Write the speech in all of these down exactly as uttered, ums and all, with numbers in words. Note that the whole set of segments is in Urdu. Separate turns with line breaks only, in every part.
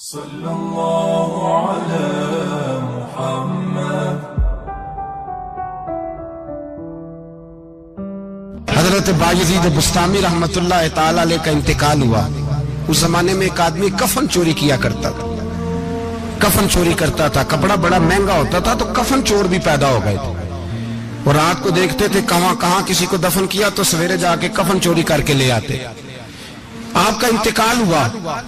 صلی اللہ علی محمد۔
حضرت بایزید بسطامی رحمت اللہ تعالی علیہ کا انتقال ہوا۔ اس زمانے میں ایک آدمی کفن چوری کیا کرتا تھا، کفن چوری کرتا تھا، کپڑا بڑا مہنگا ہوتا تھا تو کفن چور بھی پیدا ہو گئے تھے، اور رات کو دیکھتے تھے کہاں کہاں کسی کو دفن کیا تو سویرے جا کے کفن چوری کر کے لے آتے۔ آپ کا انتقال ہوا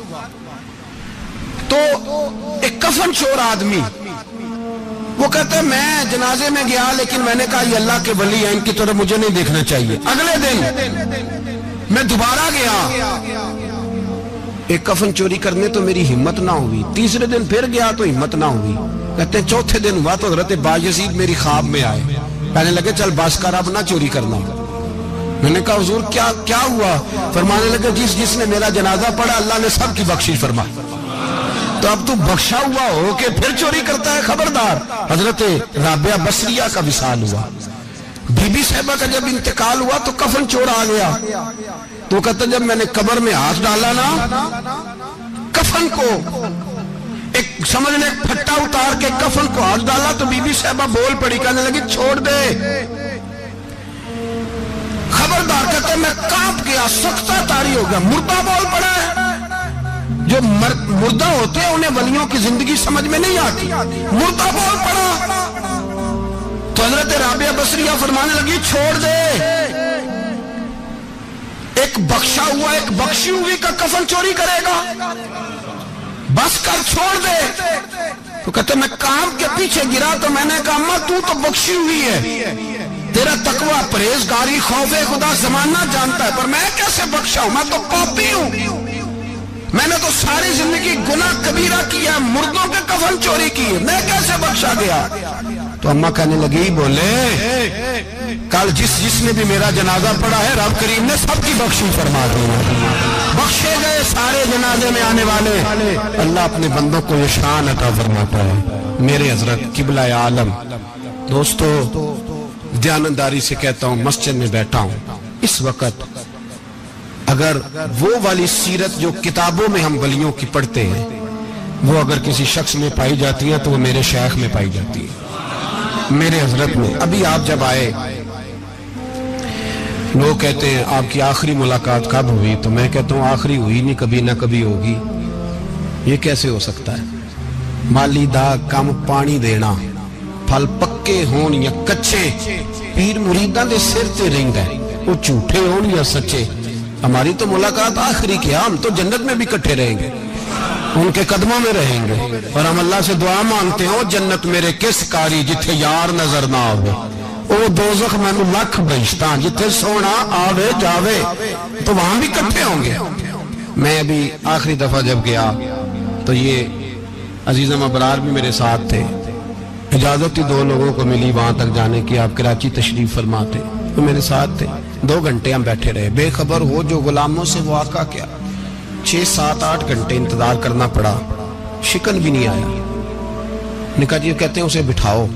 تو ایک کفن چور آدمی وہ کہتا ہے میں جنازے میں گیا لیکن میں نے کہا یہ اللہ کے ولی ہیں، ان کی طرف مجھے نہیں دیکھنا چاہیے۔ اگلے دن میں دوبارہ گیا، ایک کفن چوری کرنے تو میری ہمت نہ ہوئی، تیسرے دن پھر گیا تو ہمت نہ ہوئی، کہتے ہیں چوتھے دن ہوا تو حضرت بایزید میری خواب میں آئے، کہنے لگے چل بس کر اب نہ چوری کرنا۔ میں نے کہا حضور کیا کیا ہوا؟ فرمانے لگے جس جس نے میرا جنازہ پڑھا اللہ نے سب کی بخشش فرما، تو اب تو بخشا ہوا ہو کہ پھر چوری کرتا ہے، خبردار۔ حضرت رابعہ بصریہ کا وصال ہوا، بی بی صاحبہ کا جب انتقال ہوا تو کفن چور آ گیا، تو کہتا جب میں نے قبر میں ہاتھ ڈالا نا کفن کو ایک سمجھ لے پھٹا اتار کے کفن کو ہاتھ ڈالا تو بی بی صاحبہ بول پڑی، کہنے لگی چھوڑ دے، خبردار۔ کہتے میں کانپ گیا، سکتہ تاری ہو گیا، مردہ بول پڑا ہے۔ جو مردہ ہوتے ہیں انہیں ولیوں کی زندگی سمجھ میں نہیں آتی، مردہ بول پڑا تو حضرت رابعہ بصریہ فرمانے لگی چھوڑ دے، ایک بخشا ہوا ایک بخشی ہوئی کا کفن چوری کرے گا، بس کر چھوڑ دے۔ تو کہتے میں کام کے پیچھے گرا تو میں نے کہا اماں تو تو بخشی ہوئی ہے، تیرا تقوی پرہیزگاری خوف خدا زمانہ جانتا ہے، پر میں کیسے بخشا ہوں، میں تو پاپی ہوں، میں نے تو ساری زندگی گناہ کبیرہ کیا، مردوں کے کفن چوری کی، میں کیسے بخشا گیا؟ تو اماں کہنے لگی بولے کل جس جس نے بھی میرا جنازہ پڑھا ہے رب کریم نے سب کی بخشش فرما دی، بخشے گئے سارے جنازے میں آنے والے۔ اللہ اپنے بندوں کو یہ شان عطا فرماتا ہے۔ میرے حضرت قبلہ عالم دوستو، دیانتداری سے کہتا ہوں مسجد میں بیٹھا ہوں اس وقت، اگر وہ والی سیرت جو کتابوں میں ہم ولیوں کی پڑھتے ہیں وہ اگر کسی شخص میں پائی جاتی ہے تو وہ میرے شیخ میں پائی جاتی ہے، میرے حضرت میں۔ ابھی آپ جب آئے لوگ کہتے ہیں آپ کی آخری ملاقات کب ہوئی، تو میں کہتا ہوں آخری ہوئی نہیں، کبھی نہ کبھی ہوگی۔ یہ کیسے ہو سکتا ہے؟ مالی دا کم پانی دینا، پھل پکے ہون یا کچے، پیر مریداں دے سر تے رہندا ہے، وہ جھوٹے ہون یا سچے۔ ہماری تو ملاقات آخری کیا، ہم تو جنت میں بھی کٹھے رہیں گے، ان کے قدموں میں رہیں گے، اور ہم اللہ سے دعا مانگتے ہیں جنت میرے کس کاری جتھے یار نظر نہ آوے، او دوزخ میں لکھ بہشتاں جتھے سونا آوے جاوے، تو وہاں بھی کٹھے ہوں گے۔ میں ابھی آخری دفعہ جب گیا تو یہ عزیزم ابرار بھی میرے ساتھ تھے، اجازت ہی دو لوگوں کو ملی وہاں تک جانے کی، آپ کراچی تشریف فرما تھے، تو میرے ساتھ تھے، دو گھنٹے ہم بیٹھے رہے، بے خبر ہو جو غلاموں سے وہ آقا کیا، چھ سات آٹھ گھنٹے انتظار کرنا پڑا، شکن بھی نہیں آیا۔ نکاح جی کہتے ہیں اسے بٹھاؤ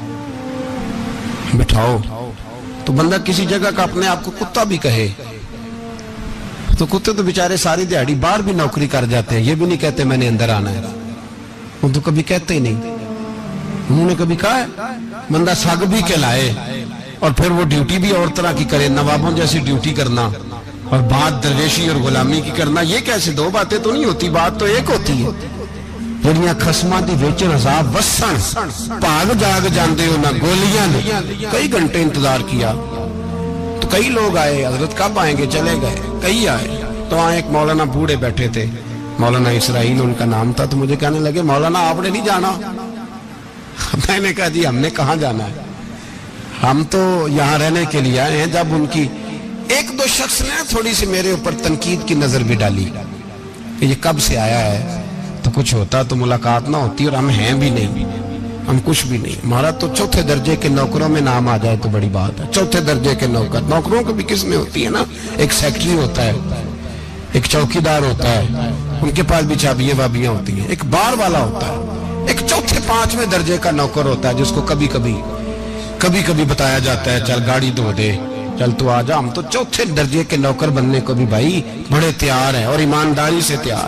بٹھاؤ، تو بندہ کسی جگہ کا اپنے آپ کو کتا بھی کہے تو کتے تو بیچارے ساری دیہڑی باہر بھی نوکری کر جاتے ہیں، یہ بھی نہیں کہتے میں نے اندر آنا ہے، وہ تو کبھی کہتے ہی نہیں۔ انہوں نے کبھی کہا ہے بندہ سگ بھی کہلائے اور پھر وہ ڈیوٹی بھی اور طرح کی کرے، نوابوں جیسی ڈیوٹی کرنا اور بات درویشی اور غلامی کی کرنا، یہ کیسے؟ دو باتیں تو نہیں ہوتی، بات تو ایک ہوتی ہے۔ جڑیاں خسماں دی وچن عذاب وسن بھاگ جاگ جاندے ہو نہ گولیاں نے۔ کئی گھنٹے انتظار کیا تو کئی لوگ آئے، حضرت کب آئیں گے؟ چلے گئے، کئی آئے تو وہاں ایک مولانا بوڑھے بیٹھے تھے، مولانا اسرائیل ان کا نام تھا، تو مجھے کہنے لگے مولانا آپ نے نہیں جانا؟ میں نے کہا جی ہم نے کہاں جانا ہے، ہم تو یہاں رہنے کے لیے آئے ہیں۔ جب ان کی ایک دو شخص نے تھوڑی سی میرے اوپر تنقید کی نظر بھی ڈالی کہ یہ کب سے آیا ہے، تو کچھ ہوتا تو ملاقات نہ ہوتی، اور ہم ہیں بھی نہیں، ہم کچھ بھی نہیں، ہمارا تو چوتھے درجے کے نوکروں میں نام آ جائے تو بڑی بات ہے۔ چوتھے درجے کے نوکر، نوکروں کو بھی کس میں ہوتی ہے نا، ایک سیکٹری ہوتا ہے، ایک چوکی دار ہوتا ہے، ان کے پاس بھی چابیاں وابیاں ہوتی ہیں، ایک بار والا ہوتا ہے، ایک چوتھے پانچویں درجے کا نوکر ہوتا ہے جس کو کبھی کبھی کبھی کبھی بتایا جاتا ہے چل گاڑی دھو دے، چل تو آ جا۔ ہم تو چوتھے درجے کے نوکر بننے کو بھی بھائی بڑے تیار ہیں اور ایمانداری سے تیار ہیں۔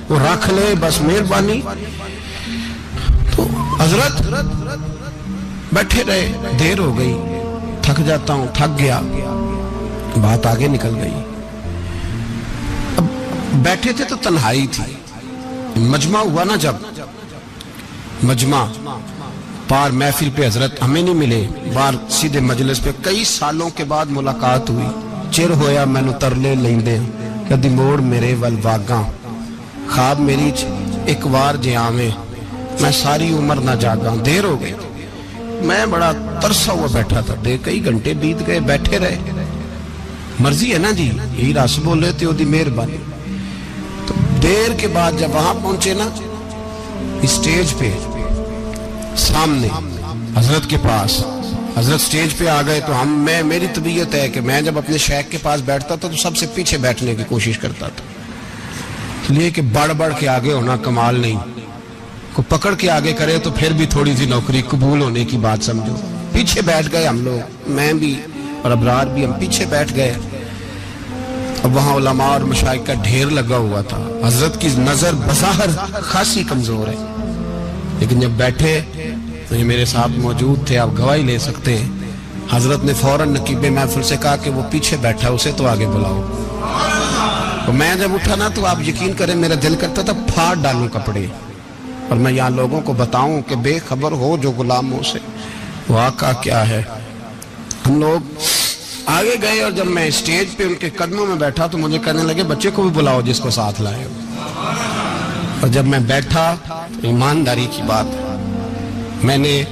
وہ رکھ لے بس مہربانی. تو حضرت بیٹھے رہے, دیر ہو گئی, تھک جاتا ہوں, تھک گیا, بات آگے نکل گئی. اب بیٹھے تھے تو تنہائی تھی. مجمع ہوا نا, جب مجمع پار محفل پہ حضرت ہمیں نہیں ملے, بار سیدھے مجلس پہ کئی سالوں کے بعد ملاقات ہوئی. چر ہویا مینو ترلے لیندے کدی موڑ میرے ول واگاں, خواب میری ایک وار جے آویں میں ساری عمر نہ جاگاں. دیر ہو گئی, میں بڑا ترسا ہوا بیٹھا تھا. دیر کئی گھنٹے بیت گئے, بیٹھے رہے. مرضی ہے نا جی, یہی رس بولے تے او دی مہربانی. تو دیر کے بعد جب وہاں پہنچے نا اسٹیج پہ سامنے حضرت کے پاس, حضرت سٹیج پہ آ گئے تو ہم میں میری طبیعت ہے کہ میں جب اپنے شیخ کے پاس بیٹھتا تھا تو سب سے پیچھے بیٹھنے کی کوشش کرتا تھا, اس لیے کہ بڑھ بڑھ کے آگے ہونا کمال نہیں. کو پکڑ کے آگے کرے تو پھر بھی تھوڑی سی نوکری قبول ہونے کی بات سمجھو. پیچھے بیٹھ گئے ہم لوگ, میں بھی اور ابرار بھی, ہم پیچھے بیٹھ گئے. اب وہاں علماء اور مشائخ کا ڈھیر لگا ہوا تھا. حضرت کی نظر بظاہر خاصی کمزور ہے, لیکن جب بیٹھے تو یہ میرے ساتھ موجود تھے, آپ گواہی لے سکتے ہیں. حضرت نے فوراً نقیب محفل سے کہا کہ وہ پیچھے بیٹھا, اسے تو آگے بلاؤ. اور میں جب اٹھا نا تو آپ یقین کریں میرا دل کرتا تھا پھاڑ ڈالوں کپڑے, اور میں یہاں لوگوں کو بتاؤں کہ بے خبر ہو جو غلاموں سے وہ آقا کیا ہے. ہم لوگ آگے گئے اور جب میں اسٹیج پہ ان کے قدموں میں بیٹھا تو مجھے کہنے لگے بچے کو بھی بلاؤ جس کو ساتھ لائے ہو. اور جب میں بیٹھا ایمانداری کی بات, میں نے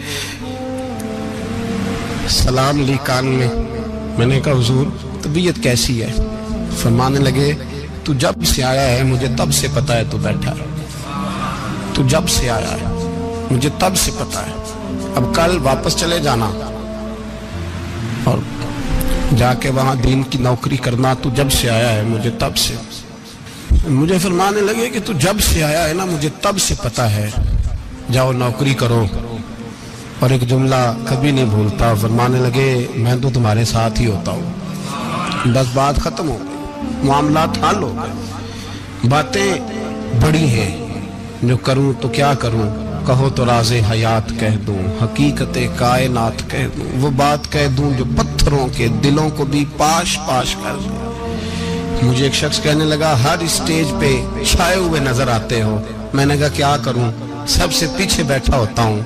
سلام لی کان میں, میں نے کہا حضور طبیعت کیسی ہے؟ فرمانے لگے تو جب سے آیا ہے مجھے تب سے پتا ہے تو بیٹھا ہے, تو جب سے آیا ہے مجھے تب سے پتا ہے. اب کل واپس چلے جانا اور جا کے وہاں دین کی نوکری کرنا, تو جب سے آیا ہے مجھے تب سے. مجھے فرمانے لگے کہ تو جب سے آیا ہے نا مجھے تب سے پتا ہے, جاؤ نوکری کرو. اور ایک جملہ کبھی نہیں بھولتا, فرمانے لگے میں تو تمہارے ساتھ ہی ہوتا ہوں. بس بات ختم ہو گئی, معاملات حل ہو گئے. باتیں بڑی ہیں, جو کروں تو کیا کروں, کہو تو راز حیات کہہ دوں, حقیقت کائنات کہہ دوں, وہ بات کہہ دوں جو پتھروں کے دلوں کو بھی پاش پاش کر دوں. مجھے ایک شخص کہنے لگا ہر اسٹیج پہ چھائے ہوئے نظر آتے ہو. میں نے کہا کیا کروں, سب سے پیچھے بیٹھا ہوتا ہوں,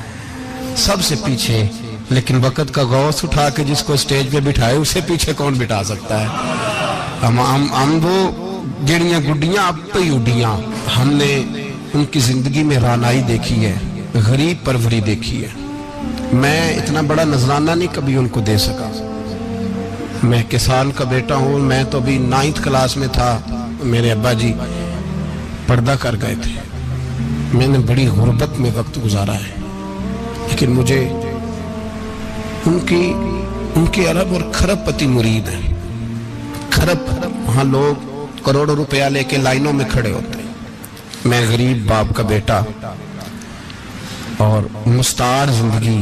سب سے پیچھے. لیکن وقت کا غوث اٹھا کے جس کو اسٹیج پہ بٹھائے اسے پیچھے کون بٹھا سکتا ہے. ہم ہم وہ جڑیاں گڈیاں اب پہ ہی اڈیاں. ہم نے ان کی زندگی میں رانائی دیکھی ہے, غریب پروری دیکھی ہے. میں اتنا بڑا نذرانہ نہیں کبھی ان کو دے سکا. میں کسان کا بیٹا ہوں, میں تو ابھی نائنتھ کلاس میں تھا, میرے ابا جی پردہ کر گئے تھے. میں نے بڑی غربت میں وقت گزارا ہے, لیکن مجھے ان کی ان کے ارب اور کھرب پتی مرید ہیں. کھرب وہاں لوگ کروڑوں روپیہ لے کے لائنوں میں کھڑے ہوتے ہیں. میں غریب باپ کا بیٹا اور مستعار زندگی,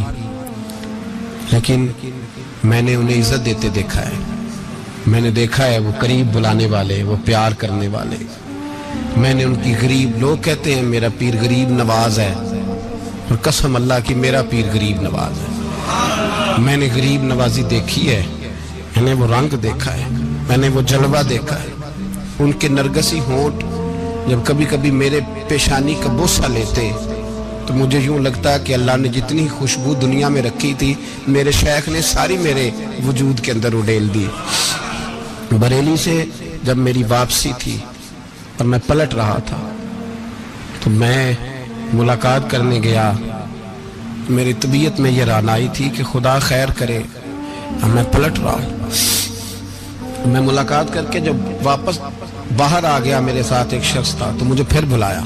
لیکن میں نے انہیں عزت دیتے دیکھا ہے. میں نے دیکھا ہے وہ قریب بلانے والے, وہ پیار کرنے والے. میں نے ان کی غریب, لوگ کہتے ہیں میرا پیر غریب نواز ہے, اور قسم اللہ کی میرا پیر غریب نواز ہے. میں نے غریب نوازی دیکھی ہے, میں نے وہ رنگ دیکھا ہے, میں نے وہ جلوہ دیکھا ہے. ان کے نرگسی ہونٹ جب کبھی کبھی میرے پیشانی کا بوسہ لیتے تو مجھے یوں لگتا کہ اللہ نے جتنی خوشبو دنیا میں رکھی تھی میرے شیخ نے ساری میرے وجود کے اندر اڈیل دی. بریلی سے جب میری واپسی تھی اور میں پلٹ رہا تھا تو میں ملاقات کرنے گیا. میری طبیعت میں یہ رانائی تھی کہ خدا خیر کرے, میں پلٹ رہا ہوں. میں ملاقات کر کے جب واپس باہر آ گیا, میرے ساتھ ایک شخص تھا, تو مجھے پھر بلایا.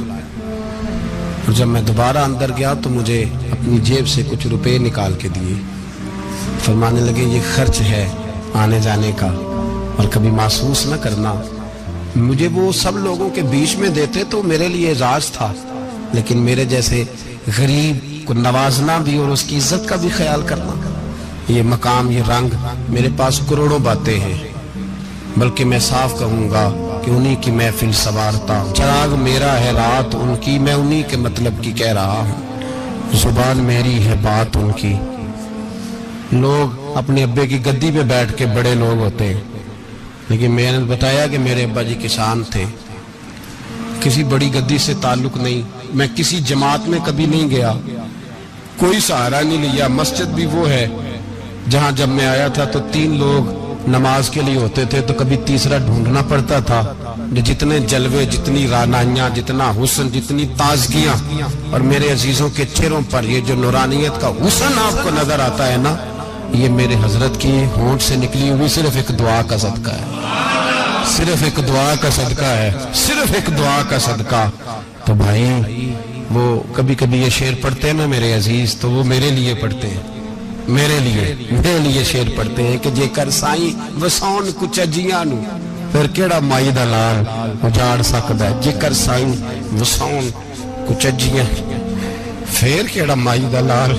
اور جب میں دوبارہ اندر گیا تو مجھے اپنی جیب سے کچھ روپے نکال کے دیے. فرمانے لگے یہ خرچ ہے آنے جانے کا, اور کبھی محسوس نہ کرنا. مجھے وہ سب لوگوں کے بیچ میں دیتے تو میرے لیے اعزاز تھا, لیکن میرے جیسے غریب کو نوازنا بھی اور اس کی عزت کا بھی خیال کرنا, یہ مقام, یہ رنگ, میرے پاس کروڑوں باتیں ہیں. بلکہ میں صاف کہوں گا کہ انہی کی محفل سوارتا ہوں، چراغ میرا ہے رات ان کی، میں انہی کے مطلب کی کہہ رہا ہوں، زبان میری ہے بات ان کی۔ لوگ اپنے ابے کی گدی پہ بیٹھ کے بڑے لوگ ہوتے ہیں، لیکن میں نے بتایا کہ میرے ابا جی کسان تھے، کسی بڑی گدی سے تعلق نہیں، میں کسی جماعت میں کبھی نہیں گیا، کوئی سہارا نہیں لیا۔ مسجد بھی وہ ہے جہاں جب میں آیا تھا تو تین لوگ نماز کے لیے ہوتے تھے، تو کبھی تیسرا ڈھونڈنا پڑتا تھا۔ جتنے جلوے، جتنی رانائیاں، جتنا حسن، جتنی تازگیاں، اور میرے عزیزوں کے چہروں پر یہ جو نورانیت کا حسن آپ کو نظر آتا ہے نا، یہ میرے حضرت کی ہونٹ سے نکلی ہوئی صرف ایک دعا کا صدقہ ہے، صرف ایک دعا کا صدقہ ہے، صرف ایک دعا کا صدقہ۔ تو بھائی وہ کبھی کبھی یہ شعر پڑھتے ہیں نا میرے عزیز، تو وہ میرے لیے پڑھتے ہیں، میرے لیے میرے لیے شعر پڑھتے ہیں کہ جے کر سائیں وسون کچھ اجیاں نو پھر کیڑا مائی دا لال اجاڑ سکدا ہے، جے کر سائیں وسون کچھ اجیاں پھر کیڑا مائی دا لال۔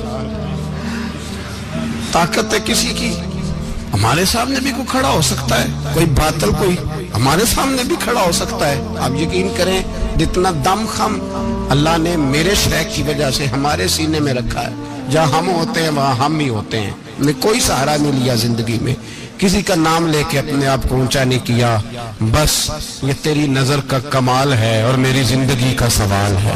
طاقت ہے کسی کی، ہمارے سامنے بھی کوئی کھڑا ہو سکتا ہے، کوئی باطل کوئی ہمارے سامنے بھی کھڑا ہو سکتا ہے۔ آپ یقین کریں جتنا دم خم اللہ نے میرے شیخ کی وجہ سے ہمارے سینے میں رکھا ہے، جہاں ہم ہوتے ہیں وہاں ہم ہی ہوتے ہیں۔ نے کوئی سہارا نہیں لیا زندگی میں، کسی کا نام لے کے اپنے آپ کو اونچا نہیں کیا، بس یہ تیری نظر کا کمال ہے اور میری زندگی کا سوال ہے۔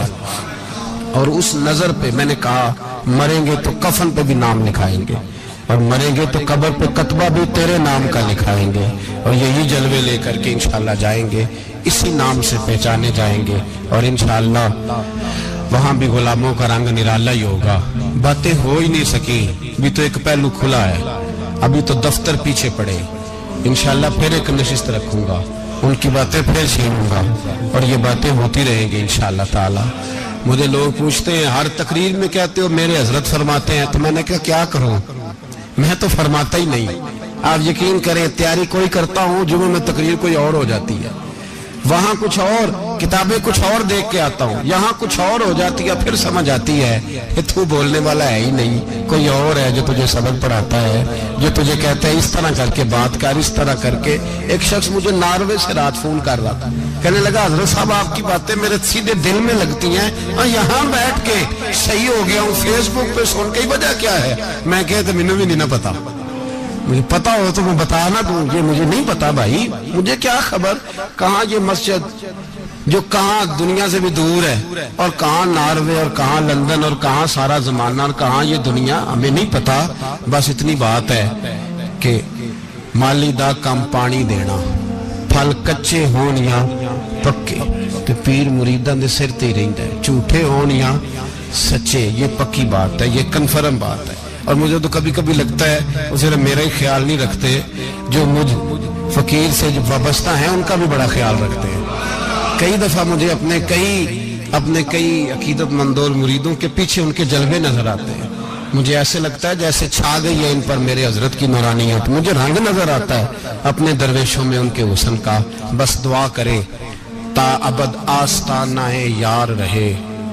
اور اس نظر پہ میں نے کہا مریں گے تو کفن پہ بھی نام لکھائیں گے، اور مریں گے تو قبر پہ کتبہ بھی تیرے نام کا لکھائیں گے، اور یہی جلوے لے کر کے انشاءاللہ جائیں گے، اسی نام سے پہچانے جائیں گے، اور انشاءاللہ وہاں بھی غلاموں کا رنگ نرالا ہی ہوگا۔ باتیں ہو ہی نہیں سکیں، بھی تو ایک پہلو کھلا ہے، ابھی تو دفتر پیچھے پڑے، انشاءاللہ پھر ایک نشست رکھوں گا، ان کی باتیں پھر چھینوں گا، اور یہ باتیں ہوتی رہیں گی انشاءاللہ تعالی۔ مجھے لوگ پوچھتے ہیں ہر تقریر میں کہتے ہو میرے حضرت فرماتے ہیں، تو میں نے کہا کیا کروں، میں تو فرماتا ہی نہیں۔ آپ یقین کریں تیاری کوئی کرتا ہوں، جمعہ میں تقریر کوئی اور ہو جاتی ہے، وہاں کچھ اور، کتابیں کچھ اور دیکھ کے آتا ہوں، یہاں کچھ اور ہو جاتی ہے، پھر سمجھ آتی ہے کہ تو بولنے والا ہے ہی نہیں، کوئی اور ہے جو تجھے سبق پڑھاتا ہے، جو تجھے کہتا ہے اس طرح کر کے بات کر، اس طرح کر کے۔ ایک شخص مجھے ناروے سے رات فون کر رہا تھا، کہنے لگا حضرت صاحب آپ کی باتیں میرے سیدھے دل میں لگتی ہیں، اور یہاں بیٹھ کے صحیح ہو گیا ہوں، فیس بک پہ سن کے وجہ کیا ہے؟ میں کہتا مجھے بھی نہیں پتا، مجھے پتا ہو تو میں بتانا دوں، یہ مجھے نہیں پتا بھائی، مجھے کیا خبر کہاں یہ مسجد جو کہاں دنیا سے بھی دور ہے، اور کہاں ناروے اور کہاں لندن اور کہاں سارا زمانہ اور کہاں یہ دنیا، ہمیں نہیں پتا۔ بس اتنی بات ہے کہ مالی دا کم پانی دینا، پھل کچے ہون یا پکے، تو پیر مریداں دے سر تے رہندا ہے، جھوٹے ہون یا سچے، یہ پکی بات ہے، یہ کنفرم بات ہے۔ اور مجھے تو کبھی کبھی لگتا ہے وہ صرف میرا ہی خیال نہیں رکھتے، جو مجھ فقیر سے جو وابستہ ہیں ان کا بھی بڑا خیال رکھتے ہیں۔ کئی دفعہ مجھے اپنے کئی اپنے کئی عقیدت مندوں مریدوں کے پیچھے ان کے جلوے نظر آتے ہیں، مجھے ایسے لگتا ہے جیسے چھا گئی ہے ان پر میرے حضرت کی نورانیت، مجھے رنگ نظر آتا ہے اپنے درویشوں میں ان کے حسن کا۔ بس دعا کرے تا ابد آستانہ یار رہے،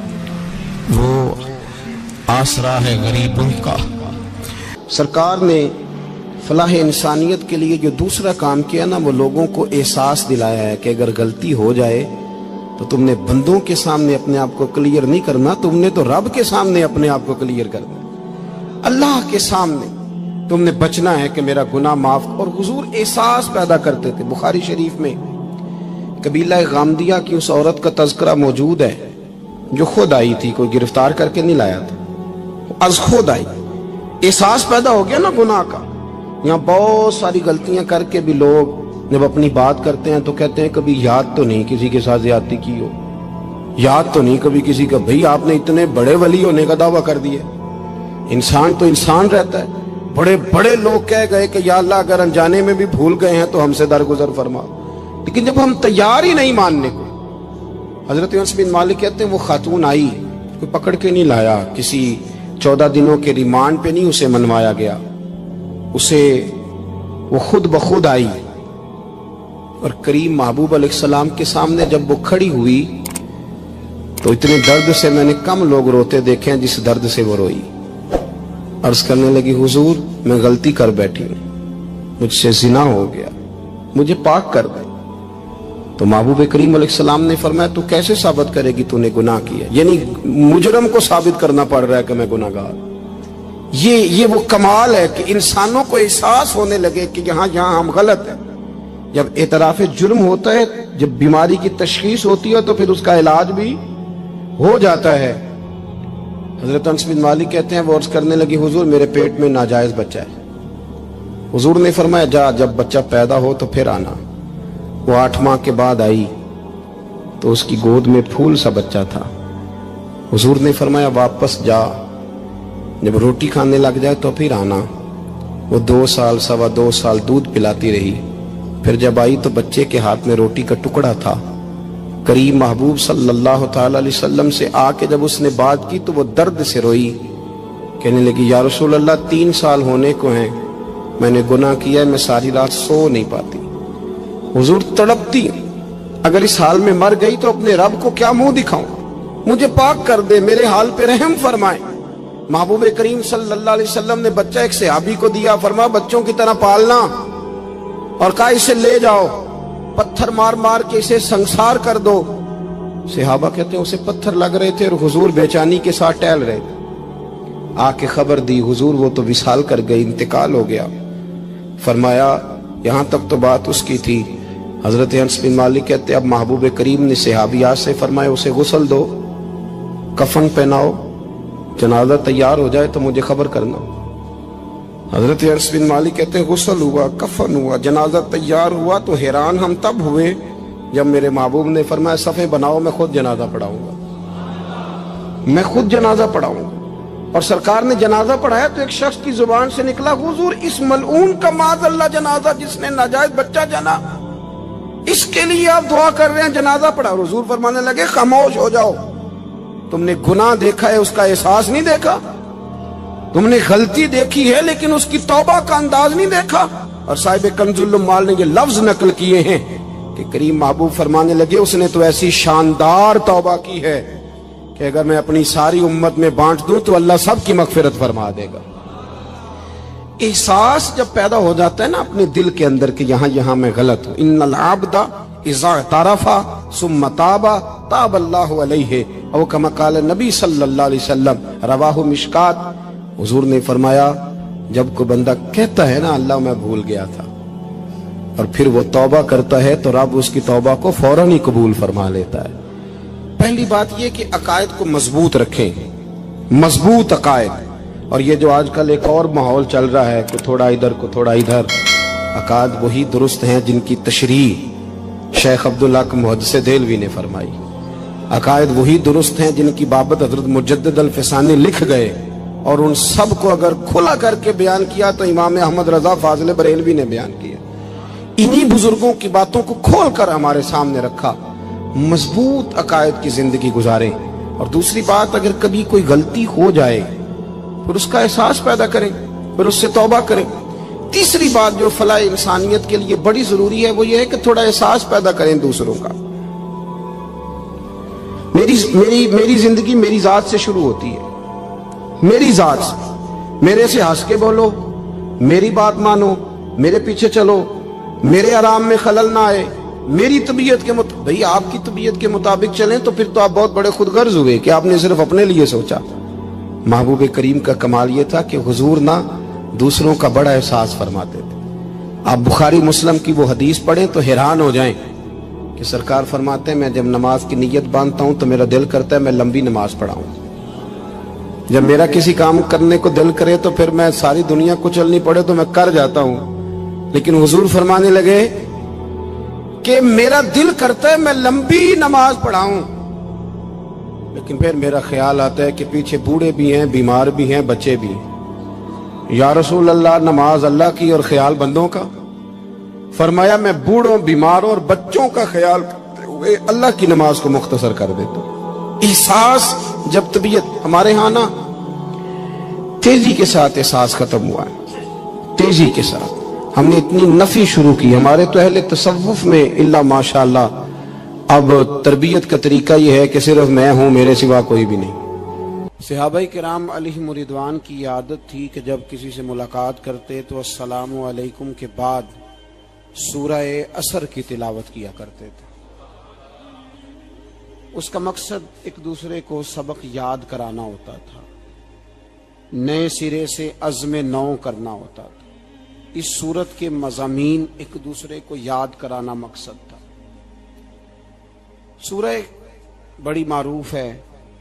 وہ آسرا ہے غریبوں کا۔ سرکار نے فلاح انسانیت کے لیے جو دوسرا کام کیا نا، وہ لوگوں کو احساس دلایا ہے کہ اگر غلطی ہو جائے تو تم نے بندوں کے سامنے اپنے آپ کو کلیئر نہیں کرنا، تم نے تو رب کے سامنے اپنے آپ کو کلیئر کرنا، اللہ کے سامنے تم نے بچنا ہے کہ میرا گناہ معاف۔ اور حضور احساس پیدا کرتے تھے۔ بخاری شریف میں قبیلہ غامدیہ کی اس عورت کا تذکرہ موجود ہے جو خود آئی تھی، کوئی گرفتار کر کے نہیں لایا تھا، از خود آئی۔ احساس پیدا ہو گیا نا گناہ کا۔ یہاں بہت ساری غلطیاں کر کے بھی لوگ جب اپنی بات کرتے ہیں تو کہتے ہیں کبھی یاد تو نہیں کسی کے ساتھ زیادتی کی ہو، یاد تو نہیں کبھی کسی کا، بھئی آپ نے اتنے بڑے ولی ہونے کا دعویٰ کر دیا۔ انسان تو انسان رہتا ہے۔ بڑے بڑے لوگ کہہ گئے کہ یا اللہ اگر انجانے میں بھی بھول گئے ہیں تو ہم سے درگزر فرما، لیکن جب ہم تیار ہی نہیں ماننے کو۔ حضرت انس بن مالک کہتے ہیں وہ خاتون آئی، کوئی پکڑ کے نہیں لایا، کسی چودہ دنوں کے ریمانڈ پہ نہیں اسے منوایا گیا، اسے وہ خود بخود آئی، اور کریم محبوب علیہ السلام کے سامنے جب وہ کھڑی ہوئی تو اتنے درد سے میں نے کم لوگ روتے دیکھے ہیں جس درد سے وہ روئی۔ عرض کرنے لگی حضور میں غلطی کر بیٹھی ہوں، مجھ سے زنا ہو گیا، مجھے پاک کر دیں۔ تو تو محبوب کریم علیہ السلام نے فرمایا تو کیسے ثابت کرے گی تو نے گناہ کیا؟ یعنی مجرم کو ثابت کرنا پڑ رہا ہے کہ میں گناہ گار۔ یہ یہ وہ کمال ہے کہ انسانوں کو احساس ہونے لگے کہ یہاں یہاں ہم غلط ہیں۔ جب اعتراف جرم ہوتا ہے، جب بیماری کی تشخیص ہوتی ہے تو پھر اس کا علاج بھی ہو جاتا ہے۔ حضرت انس بن مالک کہتے ہیں وہ عرض کرنے لگی حضور میرے پیٹ میں ناجائز بچہ ہے۔ حضور نے فرمایا جا جب بچہ پیدا ہو تو پھر آنا۔ وہ آٹھ ماہ کے بعد آئی تو اس کی گود میں پھول سا بچہ تھا۔ حضور نے فرمایا واپس جا، جب روٹی کھانے لگ جائے تو پھر آنا۔ وہ دو سال سوا دو سال دودھ پلاتی رہی، پھر جب آئی تو بچے کے ہاتھ میں روٹی کا ٹکڑا تھا۔ کریم محبوب صلی اللہ تعالی علیہ وسلم سے آ کے جب اس نے بات کی تو وہ درد سے روئی، کہنے لگی یا رسول اللہ تین سال ہونے کو ہیں، میں نے گناہ کیا ہے، میں ساری رات سو نہیں پاتی۔ حضور تڑپتی، اگر اس حال میں مر گئی تو اپنے رب کو کیا منہ دکھاؤں، مجھے پاک کر دے، میرے حال پہ رحم فرمائے۔ محبوب کریم صلی اللہ علیہ وسلم نے بچہ ایک صحابی کو دیا، فرمایا بچوں کی طرح پالنا، اور کہا اسے لے جاؤ، پتھر مار مار کے اسے سنسار کر دو۔ صحابہ کہتے ہیں اسے پتھر لگ رہے تھے اور حضور بے چینی کے ساتھ ٹہل رہے تھے۔ آ کے خبر دی حضور وہ تو وصال کر گئی، انتقال ہو گیا۔ فرمایا یہاں تک تو بات اس کی تھی۔ حضرت انس بن مالک کہتے اب محبوب کریم نے صحابیات سے فرمایا اسے غسل دو، کفن پہناؤ، جنازہ تیار ہو جائے تو مجھے خبر کرنا۔ حضرت انس بن مالک کہتے ہیں غسل ہوا، کفن ہوا، جنازہ تیار ہوا تو حیران ہم تب ہوئے جب میرے محبوب نے فرمایا صفیں بناؤ، میں خود جنازہ پڑھاؤں گا، میں خود جنازہ پڑھاؤں گا۔ اور سرکار نے جنازہ پڑھایا تو ایک شخص کی زبان سے نکلا حضور اس ملعون کا معاذ اللہ جنازہ جس نے ناجائز بچہ جنا، اس کے لیے آپ دعا کر رہے ہیں، جنازہ پڑھا۔ حضور فرمانے لگے خاموش ہو جاؤ، تم نے گناہ دیکھا ہے، اس کا احساس نہیں دیکھا، تم نے غلطی دیکھی ہے لیکن اس کی توبہ کا انداز نہیں دیکھا۔ اور صاحب کنز العمال نے یہ لفظ نقل کیے ہیں کہ کریم محبوب فرمانے لگے اس نے تو ایسی شاندار توبہ کی ہے کہ اگر میں اپنی ساری امت میں بانٹ دوں تو اللہ سب کی مغفرت فرما دے گا۔ احساس جب پیدا ہو جاتا ہے نا اپنے دل کے اندر کہ یہاں یہاں میں غلط ہوں، ان العبد اذا اعترف ثم تاب تاب اللہ علیہ او کما قال نبی صلی اللہ علیہ وسلم، رواہ مشکات۔ حضور نے فرمایا جب کوئی بندہ کہتا ہے نا اللہ میں بھول گیا تھا اور پھر وہ توبہ کرتا ہے تو رب اس کی توبہ کو فوراً ہی قبول فرما لیتا ہے۔ پہلی بات یہ کہ عقائد کو مضبوط رکھیں، مضبوط عقائد۔ اور یہ جو آج کل ایک اور ماحول چل رہا ہے کہ تھوڑا ادھر کو تھوڑا ادھر، عقائد وہی درست ہیں جن کی تشریح شیخ عبدالحق محدث دہلوی نے فرمائی، عقائد وہی درست ہیں جن کی بابت حضرت مجدد الفسانی لکھ گئے، اور ان سب کو اگر کھلا کر کے بیان کیا تو امام احمد رضا فاضل بریلوی نے بیان کیا۔ انہی بزرگوں کی باتوں کو کھول کر ہمارے سامنے رکھا، مضبوط عقائد کی زندگی گزاریں۔ اور دوسری بات اگر کبھی کوئی غلطی ہو جائے پھر اس کا احساس پیدا کریں، پھر اس سے توبہ کریں۔ تیسری بات جو فلاح انسانیت کے لیے بڑی ضروری ہے وہ یہ ہے کہ تھوڑا احساس پیدا کریں دوسروں کا۔ میری میری میری زندگی میری ذات سے شروع ہوتی ہے، میری ذات سے، میرے سے ہنس کے بولو، میری بات مانو، میرے پیچھے چلو، میرے آرام میں خلل نہ آئے، میری طبیعت کے مطابق۔ بھئی آپ کی طبیعت کے مطابق چلیں تو پھر تو آپ بہت بڑے خود غرض ہوئے کہ آپ نے صرف اپنے لیے سوچا۔ محبوب کریم کا کمال یہ تھا کہ حضور نہ دوسروں کا بڑا احساس فرماتے تھے۔ آپ بخاری مسلم کی وہ حدیث پڑھیں تو حیران ہو جائیں کہ سرکار فرماتے ہیں میں جب نماز کی نیت باندھتا ہوں تو میرا دل کرتا ہے میں لمبی نماز پڑھاؤں، جب میرا کسی کام کرنے کو دل کرے تو پھر میں ساری دنیا کو چلنی پڑے تو میں کر جاتا ہوں، لیکن حضور فرمانے لگے کہ میرا دل کرتا ہے میں لمبی نماز پڑھاؤں، لیکن پھر میرا خیال آتا ہے کہ پیچھے بوڑھے بھی ہیں، بیمار بھی ہیں، بچے بھی ہیں۔ یا رسول اللہ نماز اللہ کی اور خیال بندوں کا؟ فرمایا میں بوڑھوں، بیماروں اور بچوں کا خیال کرتے ہوئے اللہ کی نماز کو مختصر کر دیتا ہوں۔ احساس جب طبیعت ہمارے ہاں نا تیزی کے ساتھ احساس ختم ہوا ہے، تیزی کے ساتھ ہم نے اتنی نفی شروع کی۔ ہمارے تو اہل تصوف میں اللہ ماشاءاللہ اب تربیت کا طریقہ یہ ہے کہ صرف میں ہوں، میرے سوا کوئی بھی نہیں۔ صحابہ کرام علیہم رضوان کی عادت تھی کہ جب کسی سے ملاقات کرتے تو السلام علیکم کے بعد سورہ عصر کی تلاوت کیا کرتے تھے۔ اس کا مقصد ایک دوسرے کو سبق یاد کرانا ہوتا تھا، نئے سرے سے عزم نو کرنا ہوتا تھا۔ اس سورت کے مضامین ایک دوسرے کو یاد کرانا مقصد تھا۔ سورہ بڑی معروف ہے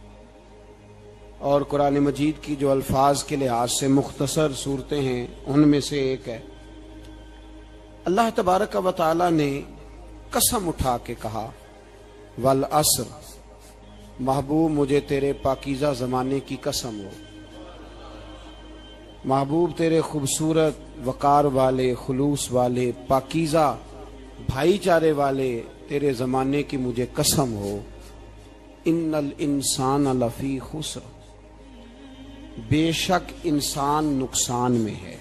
اور قرآن مجید کی جو الفاظ کے لحاظ سے مختصر صورتیں ہیں ان میں سے ایک ہے۔ اللہ تبارک و تعالی نے قسم اٹھا کے کہا والعصر، محبوب مجھے تیرے پاکیزہ زمانے کی قسم ہو، محبوب تیرے خوبصورت وقار والے، خلوص والے، پاکیزہ بھائی چارے والے تیرے زمانے کی مجھے قسم ہو، ان الانسان لفی خسر، بے شک انسان نقصان میں ہے۔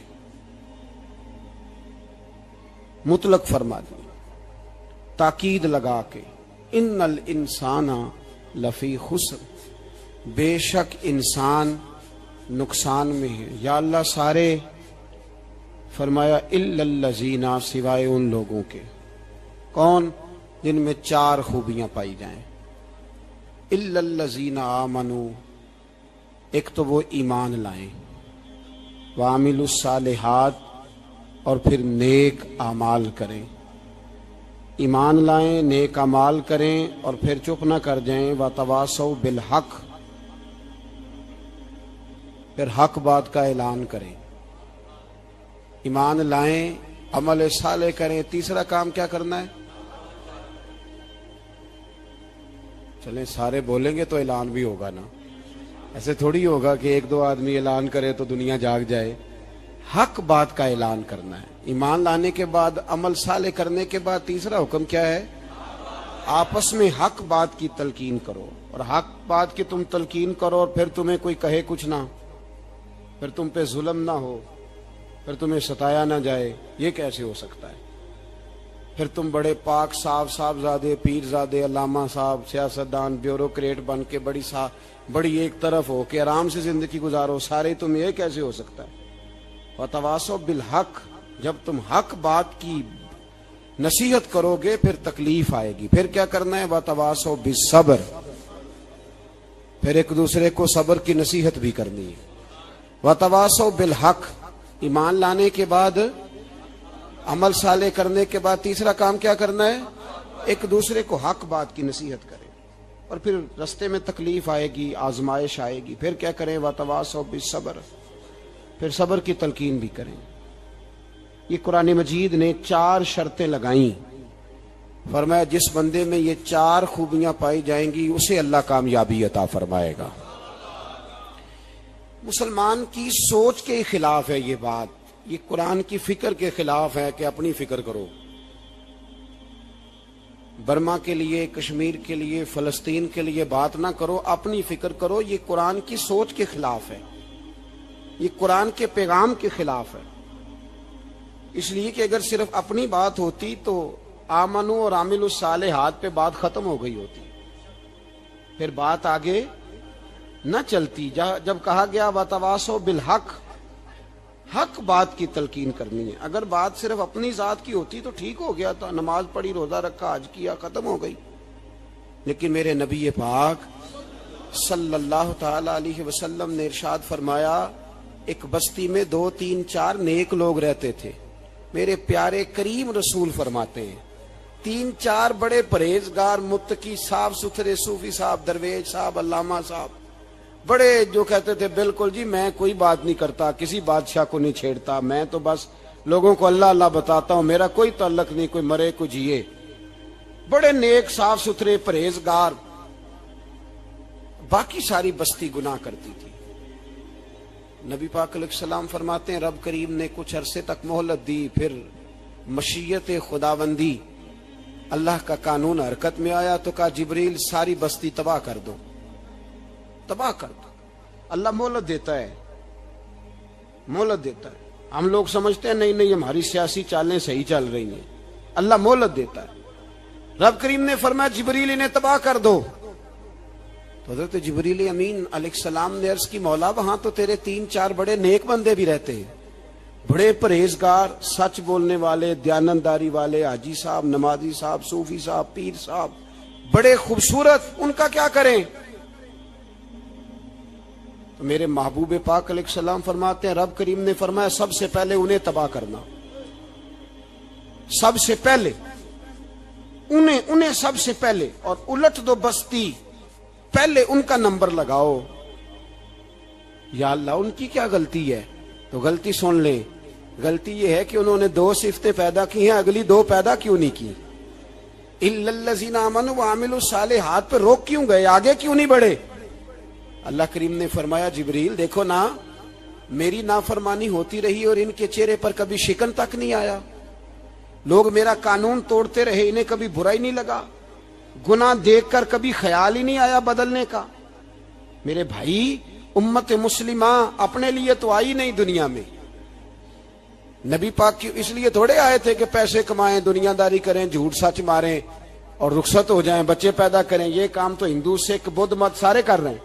مطلق فرما دی، تاکید لگا کے، ان الانسان لفی خسر، بے شک انسان نقصان میں ہے۔ یا اللہ سارے، فرمایا الا الذین، سوائے ان لوگوں کے، کون؟ جن میں چار خوبیاں پائی جائیں۔ الا الذین آمنوا، ایک تو وہ ایمان لائیں، وعملوا الصالحات، اور پھر نیک اعمال کریں۔ ایمان لائیں، نیک اعمال کریں، اور پھر چپ نہ کر جائیں، وتواصوا بالحق، پھر حق بات کا اعلان کریں۔ ایمان لائیں، عمل صالح کریں، تیسرا کام کیا کرنا ہے؟ چلیں سارے بولیں گے تو اعلان بھی ہوگا نا، ایسے تھوڑی ہوگا کہ ایک دو آدمی اعلان کرے تو دنیا جاگ جائے۔ حق بات کا اعلان کرنا ہے۔ ایمان لانے کے بعد، عمل صالح کرنے کے بعد تیسرا حکم کیا ہے؟ آپس میں حق بات کی تلقین کرو، اور حق بات کی تم تلقین کرو اور پھر تمہیں کوئی کہے کچھ نہ، پھر تم پہ ظلم نہ ہو، پھر تمہیں ستایا نہ جائے، یہ کیسے ہو سکتا ہے؟ پھر تم بڑے پاک صاحب صاحبزادے، پیرزادے، علامہ صاحب، سیاستدان، بیوروکریٹ بن کے بڑی سا بڑی ایک طرف ہو کے آرام سے زندگی گزارو سارے، تم یہ کیسے ہو سکتا ہے؟ وتواصوا بالحق، جب تم حق بات کی نصیحت کرو گے پھر تکلیف آئے گی، پھر کیا کرنا ہے؟ وتواصوا بالصبر، پھر ایک دوسرے کو صبر کی نصیحت بھی کرنی ہے۔ وتواصوا بالحق، ایمان لانے کے بعد، عمل صالح کرنے کے بعد تیسرا کام کیا کرنا ہے؟ ایک دوسرے کو حق بات کی نصیحت کریں، اور پھر رستے میں تکلیف آئے گی، آزمائش آئے گی، پھر کیا کریں؟ وتواصوا بالصبر، پھر صبر کی تلقین بھی کریں۔ یہ قرآن مجید نے چار شرطیں لگائیں، فرمایا جس بندے میں یہ چار خوبیاں پائی جائیں گی اسے اللہ کامیابی عطا فرمائے گا۔ مسلمان کی سوچ کے خلاف ہے یہ بات، یہ قرآن کی فکر کے خلاف ہے کہ اپنی فکر کرو، برما کے لیے، کشمیر کے لیے، فلسطین کے لیے بات نہ کرو، اپنی فکر کرو۔ یہ قرآن کی سوچ کے خلاف ہے، یہ قرآن کے پیغام کے خلاف ہے۔ اس لیے کہ اگر صرف اپنی بات ہوتی تو آمنو اور عاملوا الصالحات پہ بات ختم ہو گئی ہوتی، پھر بات آگے نہ چلتی۔ جب کہا گیا وتواصوا بالحق، حق بات کی تلقین کرنی ہے۔ اگر بات صرف اپنی ذات کی ہوتی تو ٹھیک ہو گیا تھا، نماز پڑھی، روزہ رکھا، حج کیا، ختم ہو گئی۔ لیکن میرے نبی پاک صلی اللہ تعالی علیہ وسلم نے ارشاد فرمایا، ایک بستی میں دو تین چار نیک لوگ رہتے تھے۔ میرے پیارے کریم رسول فرماتے ہیں تین چار بڑے پرہیزگار، متقی، صاف ستھرے صوفی صاحب، درویش صاحب، علامہ صاحب، بڑے جو کہتے تھے بالکل جی میں کوئی بات نہیں کرتا، کسی بادشاہ کو نہیں چھیڑتا، میں تو بس لوگوں کو اللہ اللہ بتاتا ہوں، میرا کوئی تعلق نہیں، کوئی مرے کوئی جیے، بڑے نیک صاف ستھرے پرہیزگار۔ باقی ساری بستی گناہ کرتی تھی۔ نبی پاک علیہ السلام فرماتے ہیں رب کریم نے کچھ عرصے تک مہلت دی، پھر مشیت خداوندی، اللہ کا قانون حرکت میں آیا تو کہا جبریل ساری بستی تباہ کر دو، تباہ کر دو۔ اللہ مہلت دیتا ہے، مہلت دیتا ہے۔ ہم لوگ سمجھتے ہیں نہیں نہیں ہماری سیاسی چالیں صحیح چل رہی ہیں، اللہ مہلت دیتا ہے۔ رب کریم نے فرمایا جبریل انہیں تباہ کر دو، تو حضرت جبریل امین علیہ السلام نے عرض کی مولا وہاں تو تیرے تین چار بڑے نیک بندے بھی رہتے ہیں، بڑے پرہیزگار، سچ بولنے والے، دیانتداری والے، حاجی صاحب، نمازی صاحب، صوفی صاحب، پیر صاحب، بڑے خوبصورت، ان کا کیا کریں؟ تو میرے محبوب پاک علیہ السلام فرماتے ہیں رب کریم نے فرمایا سب سے پہلے انہیں تباہ کرنا، سب سے پہلے انہیں انہیں سب سے پہلے، اور الٹ دو بستی، پہلے ان کا نمبر لگاؤ۔ یا اللہ ان کی کیا غلطی ہے؟ تو غلطی سن لیں، غلطی یہ ہے کہ انہوں نے دو صفتیں پیدا کی ہیں، اگلی دو پیدا کیوں نہیں کی؟ اِلَّا الَّذِينَ آمَنُوا وَعَمِلُوا الصَّالِحَاتِ پہ روک کیوں گئے؟ آگے کیوں نہیں بڑھے؟ اللہ کریم نے فرمایا جبریل دیکھو نا، میری نافرمانی ہوتی رہی اور ان کے چہرے پر کبھی شکن تک نہیں آیا، لوگ میرا قانون توڑتے رہے، انہیں کبھی برا ہی نہیں لگا، گناہ دیکھ کر کبھی خیال ہی نہیں آیا بدلنے کا۔ میرے بھائی امت مسلمہ اپنے لیے تو آئی نہیں دنیا میں، نبی پاک کی اس لیے تھوڑے آئے تھے کہ پیسے کمائیں، دنیا داری کریں، جھوٹ سچ ماریں اور رخصت ہو جائیں، بچے پیدا کریں۔ یہ کام تو ہندو سکھ بدھ مت سارے کر رہے ہیں،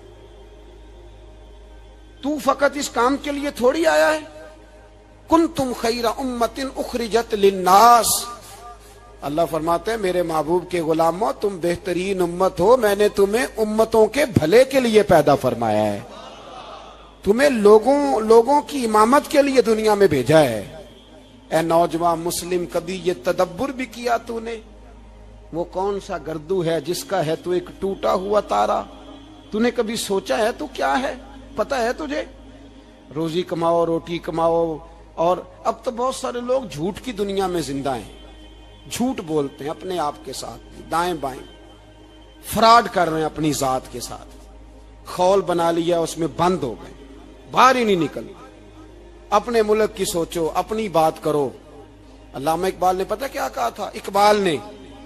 تو فقط اس کام کے لیے تھوڑی آیا ہے۔ کنتم خیر امت اخرجت للناس، اللہ فرماتے ہیں میرے محبوب کے غلاموں تم بہترین امت ہو، میں نے تمہیں امتوں کے بھلے کے لیے پیدا فرمایا ہے، تمہیں لوگوں لوگوں کی امامت کے لیے دنیا میں بھیجا ہے۔ اے نوجوان مسلم، کبھی یہ تدبر بھی کیا تو نے؟ وہ کون سا گردو ہے جس کا ہے تو ایک ٹوٹا ہوا تارا؟ تو نے کبھی سوچا ہے تو کیا ہے؟ پتا ہے تجھے؟ روزی کماؤ، روٹی کماؤ، اور اب تو بہت سارے لوگ جھوٹ کی دنیا میں زندہ ہیں، جھوٹ بولتے ہیں اپنے آپ کے ساتھ، دائیں بائیں فراڈ کر رہے ہیں اپنی ذات کے ساتھ، خول بنا لیا اس میں بند ہو گئے، باہر ہی نہیں نکل۔ اپنے ملک کی سوچو، اپنی بات کرو۔ علامہ اقبال نے پتہ کیا کہا تھا؟ اقبال نے،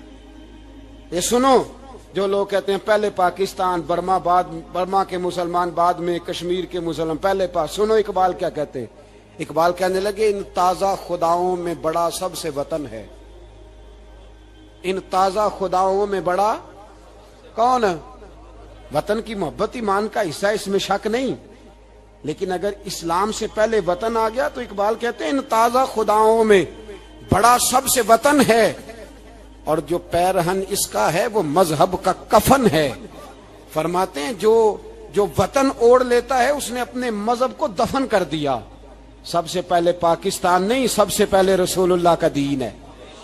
یہ سنو، جو لوگ کہتے ہیں پہلے پاکستان، برما بعد، برما کے مسلمان بعد میں، کشمیر کے مسلمان پہلے پاس، سنو اقبال کیا کہتے ہیں۔ اقبال کہنے لگے ان تازہ خداؤں میں بڑا سب سے وطن ہے، ان تازہ خداؤں میں بڑا کون ہے؟ وطن کی محبت ایمان کا حصہ، اس میں شک نہیں، لیکن اگر اسلام سے پہلے وطن آ گیا تو اقبال کہتے ہیں ان تازہ خداؤں میں بڑا سب سے وطن ہے، اور جو پیرہن اس کا ہے وہ مذہب کا کفن ہے۔ فرماتے ہیں جو جو وطن اوڑھ لیتا ہے اس نے اپنے مذہب کو دفن کر دیا۔ سب سے پہلے پاکستان نہیں، سب سے پہلے رسول اللہ کا دین ہے،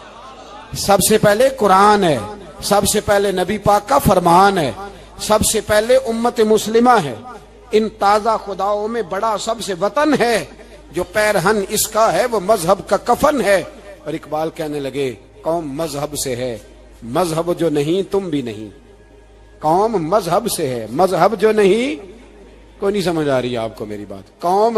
سب سے پہلے قرآن ہے، سب سے پہلے نبی پاک کا فرمان ہے، سب سے پہلے امت مسلمہ ہے۔ ان تازہ خداؤں میں بڑا سب سے وطن ہے، جو پیرہن اس کا ہے وہ مذہب کا کفن ہے۔ اور اقبال کہنے لگے قوم مذہب سے ہے، مذہب جو نہیں تم بھی نہیں۔ قوم مذہب سے ہے، مذہب جو نہیں، کوئی نہیں سمجھ آ رہی ہے آپ کو میری بات؟ قوم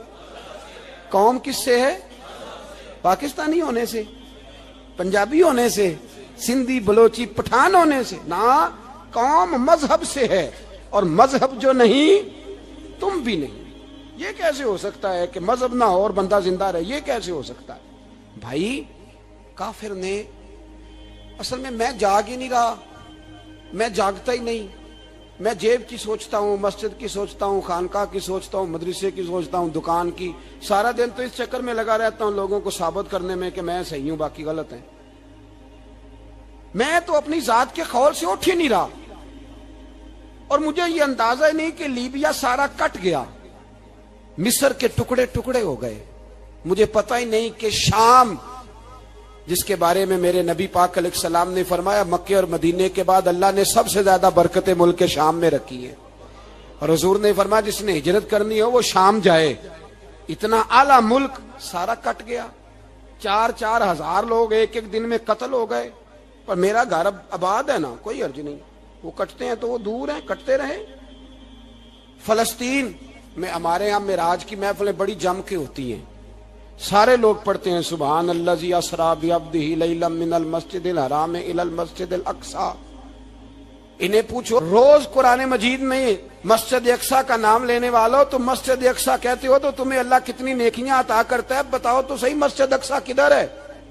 قوم کس سے ہے؟ پاکستانی ہونے سے، پنجابی ہونے سے، سندھی بلوچی پٹھان ہونے سے نہ، قوم مذہب سے ہے، اور مذہب جو نہیں تم بھی نہیں۔ یہ کیسے ہو سکتا ہے کہ مذہب نہ ہو اور بندہ زندہ رہے؟ یہ کیسے ہو سکتا ہے؟ بھائی کافر نے اصل میں میں جاگ ہی نہیں رہا، میں جاگتا ہی نہیں، میں جیب کی سوچتا ہوں، مسجد کی سوچتا ہوں، خانقاہ کی سوچتا ہوں، مدرسے کی سوچتا ہوں، دکان کی، سارا دن تو اس چکر میں لگا رہتا ہوں لوگوں کو ثابت کرنے میں کہ میں صحیح ہوں باقی غلط ہیں۔ میں تو اپنی ذات کے خول سے اٹھ ہی نہیں رہا، اور مجھے یہ اندازہ ہی نہیں کہ لیبیا سارا کٹ گیا، مصر کے ٹکڑے ٹکڑے ہو گئے، مجھے پتہ ہی نہیں کہ شام، جس کے بارے میں میرے نبی پاک علیہ السلام نے فرمایا مکے اور مدینے کے بعد اللہ نے سب سے زیادہ برکتیں ملک شام میں رکھی ہیں، اور حضور نے فرمایا جس نے ہجرت کرنی ہو وہ شام جائے۔ اتنا اعلیٰ ملک سارا کٹ گیا، چار چار ہزار لوگ ایک ایک دن میں قتل ہو گئے، پر میرا گھر اب آباد ہے نا، کوئی حرج نہیں، وہ کٹتے ہیں تو وہ دور ہیں، کٹتے رہے۔ فلسطین میں ہمارے یہاں معراج کی محفلیں بڑی جم کے ہوتی ہیں، سارے لوگ پڑھتے ہیں سبحان الذی اسریٰ بعبدہ لیلا من المسجد الحرام الی المسجد الاقصی۔ انہیں پوچھو روز قرآن مجید میں مسجد اقصی کا نام لینے والوں، تو مسجد اقصی کہتے ہو تو تمہیں اللہ کتنی نیکیاں عطا کرتا ہے، بتاؤ تو صحیح مسجد اقصی کدھر ہے؟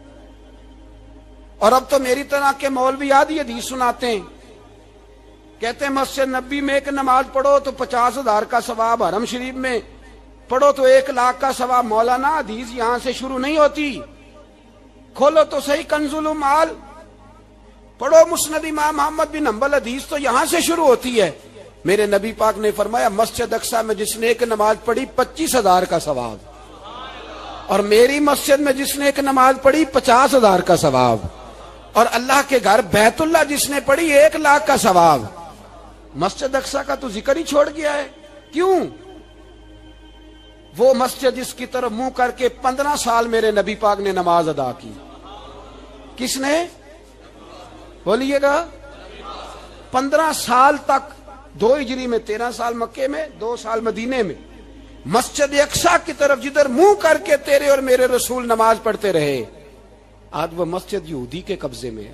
اور اب تو میری طرح کے مولوی آدھی حدیث سناتے ہیں، کہتے ہیں مسجد نبی میں ایک نماز پڑھو تو پچاس ہزار کا ثواب، حرم شریف میں پڑھو تو ایک لاکھ کا ثواب۔ مولانا حدیث یہاں سے شروع نہیں ہوتی، کھولو تو صحیح کنز العمال، پڑھو مسند امام محمد بن حنبل، حدیث تو یہاں سے شروع ہوتی ہے۔ میرے نبی پاک نے فرمایا مسجد اقصی میں جس نے ایک نماز پڑھی پچیس ہزار کا ثواب، اور میری مسجد میں جس نے ایک نماز پڑھی پچاس ہزار کا ثواب، اور اللہ کے گھر بیت اللہ جس نے پڑھی ایک لاکھ کا ثواب۔ مسجد اقصی کا تو ذکر ہی چھوڑ گیا ہے، کیوں؟ وہ مسجد جس کی طرف منہ کر کے پندرہ سال میرے نبی پاک نے نماز ادا کی، کس نے؟ بولیے گا، پندرہ سال تک، دو ہجری میں تیرہ سال مکے میں، دو سال مدینے میں، مسجد اقصی کی طرف جدھر منہ کر کے تیرے اور میرے رسول نماز پڑھتے رہے۔ آج وہ مسجد یہودی کے قبضے میں ہے،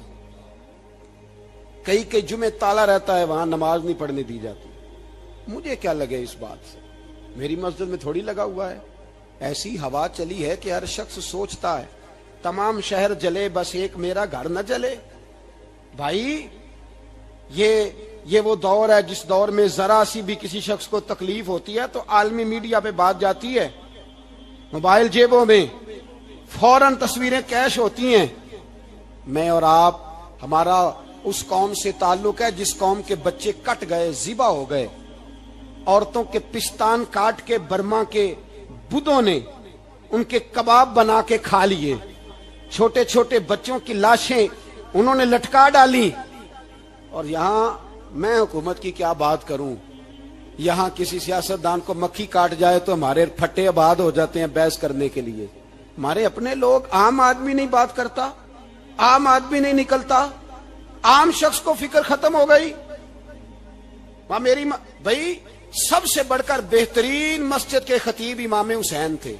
کئی کئی جمعے تالا رہتا ہے، وہاں نماز نہیں پڑھنے دی جاتی۔ مجھے کیا لگے اس بات سے، میری مسجد میں تھوڑی لگا ہوا ہے۔ ایسی ہوا چلی ہے کہ ہر شخص سوچتا ہے تمام شہر جلے بس ایک میرا گھر نہ جلے۔ بھائی یہ یہ وہ دور ہے جس دور میں ذرا سی بھی کسی شخص کو تکلیف ہوتی ہے تو عالمی میڈیا پہ بات جاتی ہے، موبائل جیبوں میں فوراً تصویریں کیش ہوتی ہیں۔ میں اور آپ، ہمارا اس قوم سے تعلق ہے جس قوم کے بچے کٹ گئے، ذبح ہو گئے، عورتوں کے پستان کاٹ کے برما کے بدھوں نے ان کے کباب بنا کے کھا لیے، چھوٹے چھوٹے بچوں کی لاشیں انہوں نے لٹکا ڈالی۔ اور یہاں میں حکومت کی کیا بات کروں، یہاں کسی سیاستدان کو مکھی کاٹ جائے تو ہمارے پھٹے آباد ہو جاتے ہیں بحث کرنے کے لیے۔ ہمارے اپنے لوگ، عام آدمی نہیں بات کرتا، عام آدمی نہیں نکلتا، عام شخص کو فکر ختم ہو گئی۔ وہاں میری م... بھائی سب سے بڑھ کر بہترین مسجد کے خطیب امام حسین تھے۔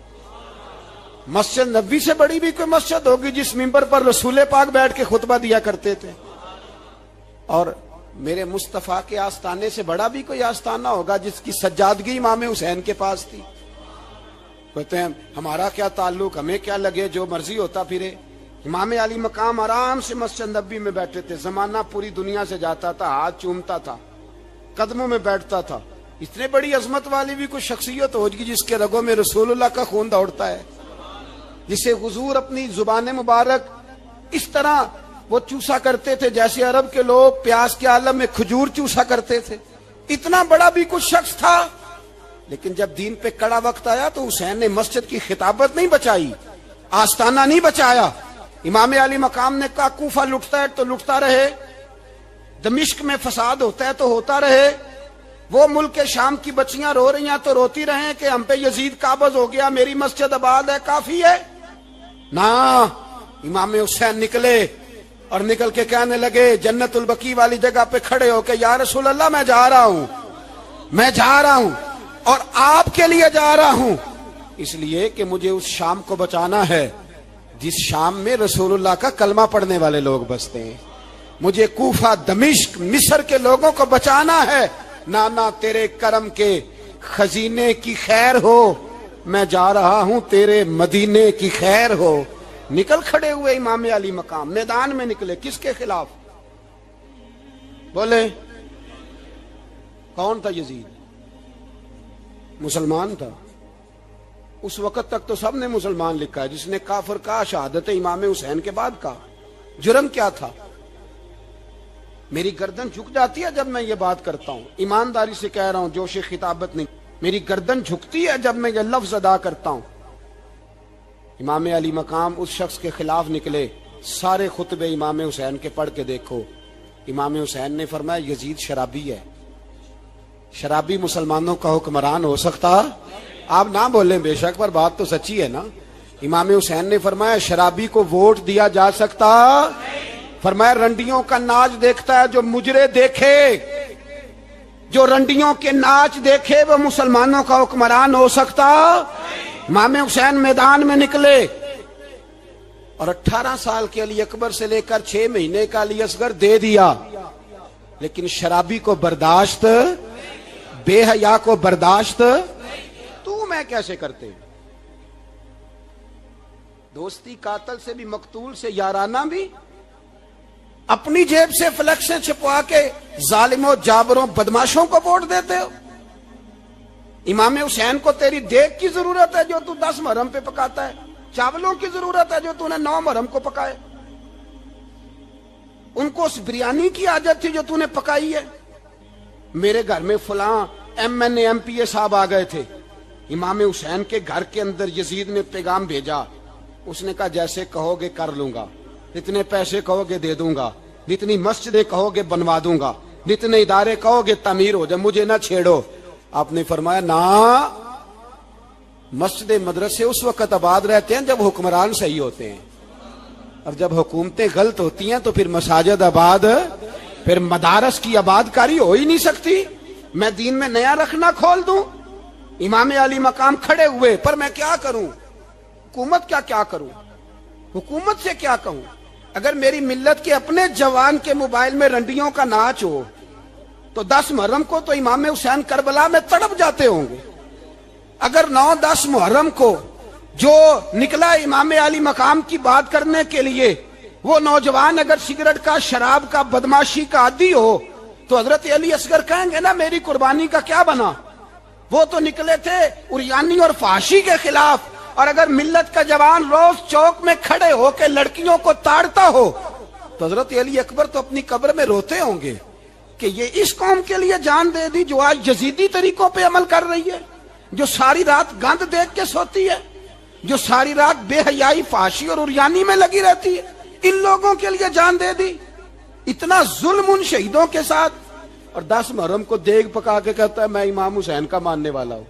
مسجد نبی سے بڑی بھی کوئی مسجد ہوگی جس ممبر پر رسول پاک بیٹھ کے خطبہ دیا کرتے تھے، اور میرے مصطفیٰ کے آستانے سے بڑا بھی کوئی آستانہ ہوگا جس کی سجادگی امام حسین کے پاس تھی۔ کہتے ہیں ہمارا کیا تعلق، ہمیں کیا لگے، جو مرضی ہوتا پھرے۔ امام علی مقام آرام سے مسجد نبی میں بیٹھے تھے، زمانہ پوری دنیا سے جاتا تھا، ہاتھ چومتا تھا، قدموں میں بیٹھتا تھا۔ اتنے بڑی عظمت والی بھی کوئی شخصیت ہوگی جس کے رگوں میں رسول اللہ کا خون دوڑتا ہے، جسے حضور اپنی زبان مبارک اس طرح وہ چوسا کرتے تھے جیسے عرب کے لوگ پیاس کے عالم میں کھجور چوسا کرتے تھے۔ اتنا بڑا بھی کچھ شخص تھا، لیکن جب دین پہ کڑا وقت آیا تو حسین نے مسجد کی خطابت نہیں بچائی، آستانہ نہیں بچایا۔ امام علی مقام نے کہا کوفہ لٹتا ہے تو لٹتا رہے، دمشق میں فساد ہوتا ہے تو ہوتا رہے، وہ ملک شام کی بچیاں رو رہی ہیں تو روتی رہیں کہ ہم پہ یزید قابض ہو گیا، میری مسجد آباد ہے، کافی ہے نا۔ امام حسین نکلے اور نکل کے کہنے لگے جنت البقیع والی جگہ پہ کھڑے ہو کے، یا رسول اللہ میں جا رہا ہوں، میں جا رہا ہوں، اور آپ کے لیے جا رہا ہوں، اس لیے کہ مجھے اس شام کو بچانا ہے جس شام میں رسول اللہ کا کلمہ پڑھنے والے لوگ بستے ہیں۔ مجھے کوفہ، دمشق، مصر کے لوگوں کو بچانا ہے۔ نانا تیرے کرم کے خزینے کی خیر ہو، میں جا رہا ہوں تیرے مدینے کی خیر ہو۔ نکل کھڑے ہوئے امام علی مقام، میدان میں نکلے، کس کے خلاف؟ بولے کون تھا؟ یزید مسلمان تھا، اس وقت تک تو سب نے مسلمان لکھا ہے، جس نے کافر کہا شہادت امام حسین کے بعد کہا۔ جرم کیا تھا؟ میری گردن جھک جاتی ہے جب میں یہ بات کرتا ہوں، ایمانداری سے کہہ رہا ہوں، جوش خطابت نہیں، میری گردن جھکتی ہے جب میں یہ لفظ ادا کرتا ہوں۔ امام علی مقام اس شخص کے خلاف نکلے، سارے خطبے امام حسین کے پڑھ کے دیکھو۔ امام حسین نے فرمایا یزید شرابی ہے، شرابی مسلمانوں کا حکمران ہو سکتا؟ آپ نہ بولیں بے شک، پر بات تو سچی ہے نا۔ امام حسین نے فرمایا شرابی کو ووٹ دیا جا سکتا؟ فرمایا رنڈیوں کا ناچ دیکھتا ہے جو مجرے دیکھے، جو رنڈیوں کے ناچ دیکھے وہ مسلمانوں کا حکمران ہو سکتا؟ امام حسین میدان میں نکلے اور اٹھارہ سال کے علی اکبر سے لے کر چھ مہینے کا علی اصغر دے دیا، لیکن شرابی کو برداشت، بے حیا کو برداشت تو میں کیسے کرتے؟ دوستی قاتل سے بھی، مقتول سے یارانہ بھی، اپنی جیب سے فلیکسیں چھپوا کے ظالموں، جابروں، بدماشوں کو ووٹ دیتے ہو۔ امام حسین کو تیری دیگ کی ضرورت ہے جو تو دس محرم پہ پکاتا ہے، چاولوں کی ضرورت ہے جو تو نے نو محرم کو پکائے۔ ان کو اس بریانی کی عادت تھی جو تو نے پکائی ہے. میرے گھر میں فلاں M N A M P A صاحب آ گئے تھے. امام حسین کے گھر کے اندر یزید نے پیغام بھیجا. اس نے کہا جیسے کہو گے کر لوں گا, جتنے پیسے کہو گے دے دوں گا, جتنی مسجدیں کہو گے بنوا دوں گا, جتنے ادارے کہو گے تعمیر ہو جائے, مجھے نہ چھیڑو. آپ نے فرمایا نا, مسجد مدرسے اس وقت آباد رہتے ہیں جب حکمران صحیح ہوتے ہیں, اور جب حکومتیں غلط ہوتی ہیں تو پھر مساجد آباد, پھر مدارس کی آباد کاری ہو ہی نہیں سکتی. میں دین میں نیا رکھنا کھول دوں. امام علی مقام کھڑے ہوئے, پر میں کیا کروں, حکومت کیا کیا کروں, حکومت سے کیا کہوں. اگر میری ملت کے اپنے جوان کے موبائل میں رنڈیوں کا ناچ ہو تو دس محرم کو تو امام حسین کربلا میں تڑپ جاتے ہوں گے. اگر نو دس محرم کو جو نکلا امام علی مقام کی بات کرنے کے لیے, وہ نوجوان اگر سگریٹ کا, شراب کا, بدماشی کا عادی ہو تو حضرت علی اصغر کہیں گے نا میری قربانی کا کیا بنا. وہ تو نکلے تھے عریانی اور فحاشی کے خلاف. اور اگر ملت کا جوان روز چوک میں کھڑے ہو کے لڑکیوں کو تاڑتا ہو تو حضرت علی اکبر تو اپنی قبر میں روتے ہوں گے کہ یہ اس قوم کے لیے جان دے دی جو آج یزیدی طریقوں پہ عمل کر رہی ہے, جو ساری رات گند دیکھ کے سوتی ہے, جو ساری رات بے حیائی, فحاشی اور عریانی میں لگی رہتی ہے. ان لوگوں کے لیے جان دے دی. اتنا ظلم ان شہیدوں کے ساتھ. اور دس محرم کو دیگ پکا کے کہتا ہے میں امام حسین کا ماننے والا ہوں,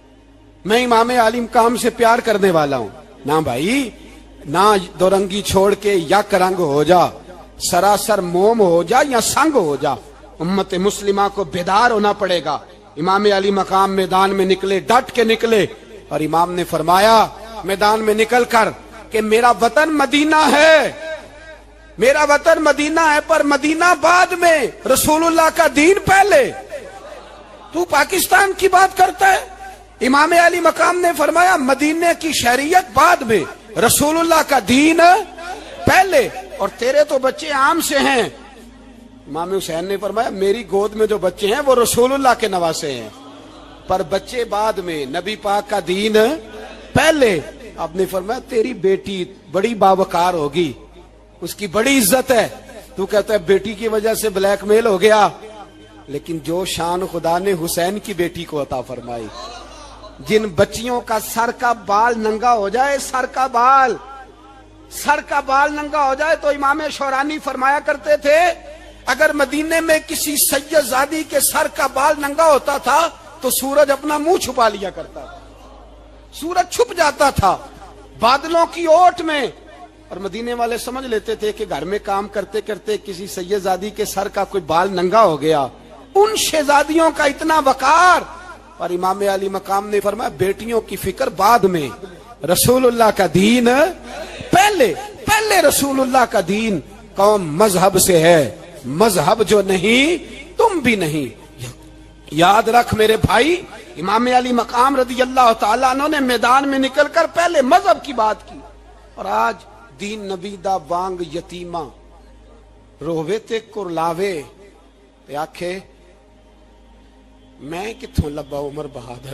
میں امام علی مقام سے پیار کرنے والا ہوں. نہ بھائی, نہ دو رنگی چھوڑ کے یک رنگ ہو جا, سراسر موم ہو جا یا سنگ ہو جا. امت مسلمہ کو بیدار ہونا پڑے گا. امام علی مقام میدان میں نکلے, ڈٹ کے نکلے, اور امام نے فرمایا میدان میں نکل کر کہ میرا وطن مدینہ ہے, میرا وطن مدینہ ہے, پر مدینہ بعد میں, رسول اللہ کا دین پہلے. تو پاکستان کی بات کرتا ہے. امام علی مقام نے فرمایا مدینے کی شہریت بعد میں, رسول اللہ کا دین پہلے. اور تیرے تو بچے عام سے ہیں. امام حسین نے فرمایا میری گود میں جو بچے ہیں وہ رسول اللہ کے نواسے ہیں, پر بچے بعد میں, نبی پاک کا دین پہلے. آپ نے فرمایا تیری بیٹی بڑی باوقار ہوگی, اس کی بڑی عزت ہے, تو کہتا ہے بیٹی کی وجہ سے بلیک میل ہو گیا. لیکن جو شان خدا نے حسین کی بیٹی کو عطا فرمائی, جن بچیوں کا سر کا بال ننگا ہو جائے, سر کا بال سر کا بال ننگا ہو جائے, تو امام شورانی فرمایا کرتے تھے اگر مدینے میں کسی سید زادی کے سر کا بال ننگا ہوتا تھا تو سورج اپنا منہ چھپا لیا کرتا تھا, سورج چھپ جاتا تھا بادلوں کی اوٹ میں. اور مدینے والے سمجھ لیتے تھے کہ گھر میں کام کرتے کرتے کسی سید زادی کے سر کا کوئی بال ننگا ہو گیا. ان شہزادیوں کا اتنا وقار. اور امام علی مقام نے فرمایا بیٹیوں کی فکر بعد میں, رسول اللہ کا دین پہلے. پہلے رسول اللہ کا دین. قوم مذہب سے ہے, مذہب جو نہیں تم بھی نہیں. یاد رکھ میرے بھائی, امام علی مقام رضی اللہ تعالیٰ عنہ نے میدان میں نکل کر پہلے مذہب کی بات کی. اور آج دین نبی دا وانگ یتیمہ رووے تے کرلاوے تے آکھے میں کتھوں لبا عمر بہادر,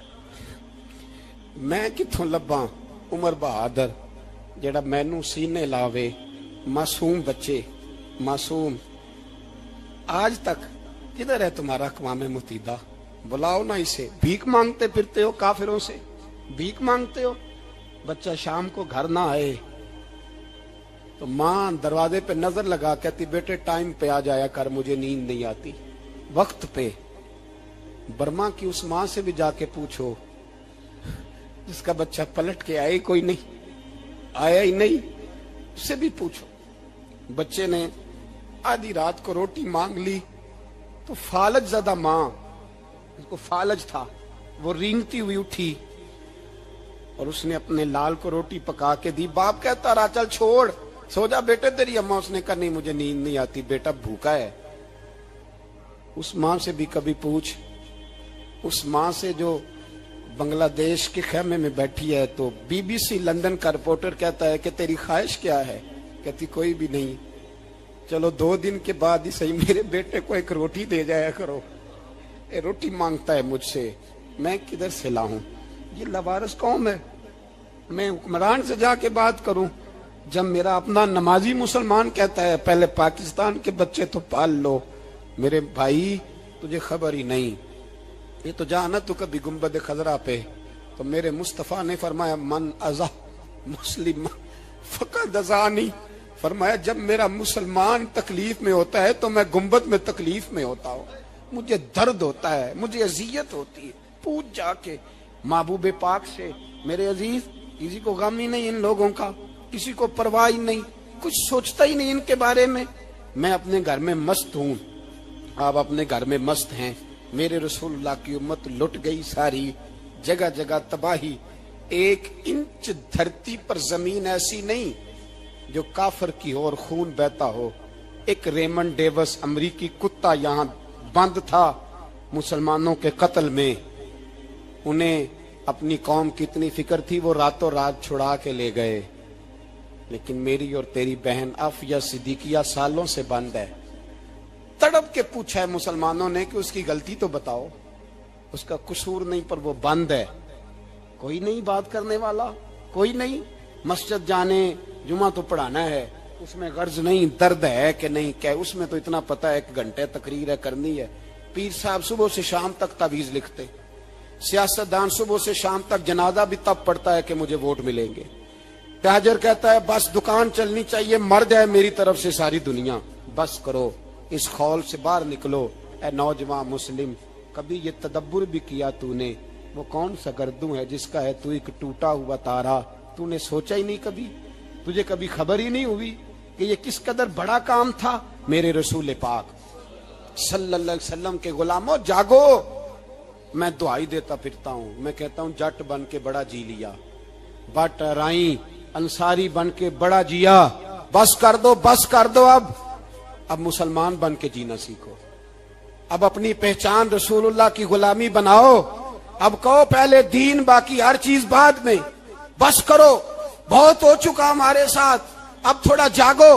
میں کتھوں لبا عمر بہادر جڑا مینوں سینے لاوے. معصوم بچے, معصوم. آج تک کدھر ہے تمہارا اقوام متحدہ؟ بلاؤ نا اسے. بھیک مانگتے پھرتے ہو کافروں سے, بھیک مانگتے ہو. بچہ شام کو گھر نہ آئے تو ماں دروازے پہ نظر لگا کہتی بیٹے ٹائم پہ آ جایا کر, مجھے نیند نہیں آتی, وقت پہ. برما کی اس ماں سے بھی جا کے پوچھو جس کا بچہ پلٹ کے آئے کوئی نہیں, آیا ہی نہیں, اس سے بھی پوچھو. بچے نے آدھی رات کو روٹی مانگ لی تو فالج زدہ ماں, اس کو فالج تھا, وہ رینگتی ہوئی اٹھی اور اس نے اپنے لال کو روٹی پکا کے دی. باپ کہتا رہا چل چھوڑ, سو جا بیٹے تیری اماں. اس نے کہا نہیں مجھے نیند نہیں آتی, بیٹا بھوکا ہے. اس ماں سے بھی کبھی پوچھ, اس ماں سے جو بنگلہ دیش کے خیمے میں بیٹھی ہے تو بی بی سی لندن کا رپورٹر کہتا ہے کہ تیری خواہش کیا ہے؟ کہتی کوئی بھی نہیں. چلو دو دن کے بعد ہی صحیح میرے بیٹے کو ایک روٹی دے جایا کرو, اے روٹی مانگتا ہے مجھ سے, میں کدھر سے لاؤں؟ یہ لوارث قوم ہے. میں حکمران سے جا کے بات کروں, جب میرا اپنا نمازی مسلمان کہتا ہے پہلے پاکستان کے بچے تو پال لو، میرے بھائی تجھے خبر ہی نہیں، یہ تو جانا تو کبھی گنبد خضرا پہ، تو میرے مصطفیٰ نے فرمایا من ازا مسلم فقد ازانی، فرمایا جب میرا مسلمان تکلیف میں ہوتا ہے تو میں گنبد میں تکلیف میں ہوتا ہوں، مجھے درد ہوتا ہے، مجھے اذیت ہوتی ہے۔ پوچھ جا کے محبوب پاک سے، میرے عزیز کسی کو غم ہی نہیں ان لوگوں کا، کسی کو پرواہ ہی نہیں، کچھ سوچتا ہی نہیں ان کے بارے میں۔ میں اپنے گھر میں مست ہوں، آپ اپنے گھر میں مست ہیں، میرے رسول اللہ کی امت لٹ گئی ساری، جگہ جگہ تباہی، ایک انچ دھرتی پر زمین ایسی نہیں جو کافر کی ہو اور خون بہتا ہو۔ ایک ریمنڈ ڈیوس امریکی کتا یہاں بند تھا مسلمانوں کے قتل میں، انہیں اپنی قوم کی اتنی فکر تھی وہ راتوں رات چھڑا کے لے گئے، لیکن میری اور تیری بہن عافیہ صدیقیہ سالوں سے بند ہے۔ تڑپ کے پوچھا ہے مسلمانوں نے کہ اس کی غلطی تو بتاؤ، اس کا قصور نہیں پر وہ بند ہے، کوئی نہیں بات کرنے والا، کوئی نہیں۔ مسجد جانے جمعہ تو پڑھانا ہے، اس میں غرض نہیں درد ہے کہ نہیں کہ، اس میں تو اتنا پتہ ہے ایک گھنٹے تقریر ہے کرنی ہے۔ پیر صاحب صبح سے شام تک تعویذ لکھتے، سیاستدان صبح سے شام تک جنازہ بھی تب پڑتا ہے کہ مجھے ووٹ ملیں گے۔ تاجر کہتا ہے بس دکان چلنی چاہیے، مر جائے میری طرف سے ساری دنیا، بس کرو، اس خول سے باہر نکلو۔ اے نوجوان مسلم، کبھی یہ تدبر بھی کیا تو نے، وہ کون سا گردوں ہے جس کا ہے تو ایک ٹوٹا ہوا تارا؟ تو نے سوچا ہی نہیں کبھی، تجھے کبھی خبر ہی نہیں ہوئی کہ یہ کس قدر بڑا کام تھا؟ میرے رسول پاک صلی اللہ علیہ وسلم کے غلاموں جاگو۔ میں دعائی دیتا پھرتا ہوں، میں کہتا ہوں جٹ بن کے بڑا جی لیا، بٹ رائیں انصاری بن کے بڑا جیا، بس کر دو بس کر دو، اب اب مسلمان بن کے جینا سیکھو، اب اپنی پہچان رسول اللہ کی غلامی بناؤ، اب کہو پہلے دین باقی ہر چیز بعد میں، بس کرو، بہت ہو چکا ہمارے ساتھ، اب تھوڑا جاگو۔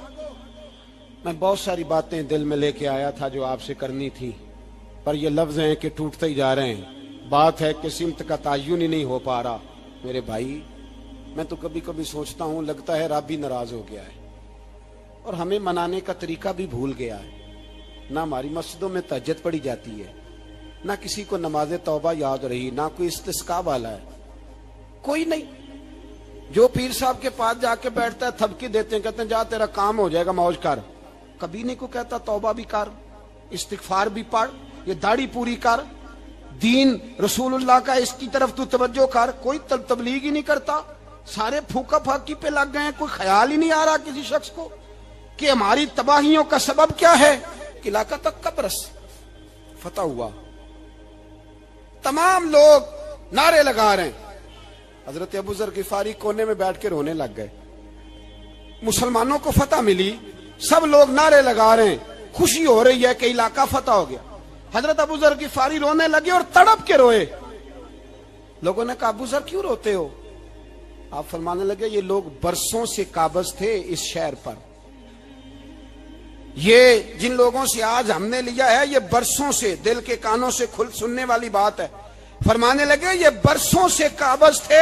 میں بہت ساری باتیں دل میں لے کے آیا تھا جو آپ سے کرنی تھی، پر یہ لفظ ہیں کہ ٹوٹتے ہی جا رہے ہیں، بات ہے کہ سمت کا تعین ہی نہیں ہو پا رہا۔ میرے بھائی میں تو کبھی کبھی سوچتا ہوں لگتا ہے رب بھی ناراض ہو گیا ہے اور ہمیں منانے کا طریقہ بھی بھول گیا ہے، نہ ہماری مسجدوں میں تہجد پڑھی جاتی ہے، نہ کسی کو نماز توبہ یاد رہی، نہ کوئی استسقاء والا ہے، کوئی نہیں۔ جو پیر صاحب کے پاس جا کے بیٹھتا ہے تھپکی دیتے ہیں، کہتے ہیں جا تیرا کام ہو جائے گا موج کر، کبھی نہیں کو کہتا توبہ بھی کر، استغفار بھی پڑھ، یہ داڑھی پوری کر، دین رسول اللہ کا اس کی طرف تو توجہ کر، کوئی تبلیغ ہی نہیں کرتا، سارے پھوکا پھاکی پہ لگ گئے ہیں، کوئی خیال ہی نہیں آ رہا کسی شخص کو کہ ہماری تباہیوں کا سبب کیا ہے۔ علاقہ تک قبرص فتح ہوا، تمام لوگ نعرے لگا رہے ہیں، حضرت ابو ذر غفاری کونے میں بیٹھ کے رونے لگ گئے، مسلمانوں کو فتح ملی، سب لوگ نعرے لگا رہے ہیں، خوشی ہو رہی ہے کہ علاقہ فتح ہو گیا، حضرت ابو ذر غفاری رونے لگے اور تڑپ کے روئے۔ لوگوں نے کہا ابو ذر کیوں روتے ہو؟ آپ فرمانے لگے یہ لوگ برسوں سے قابض تھے اس شہر پر، یہ جن لوگوں سے آج ہم نے لیا ہے یہ برسوں سے، دل کے کانوں سے کھل سننے والی بات ہے، فرمانے لگے یہ برسوں سے قابض تھے،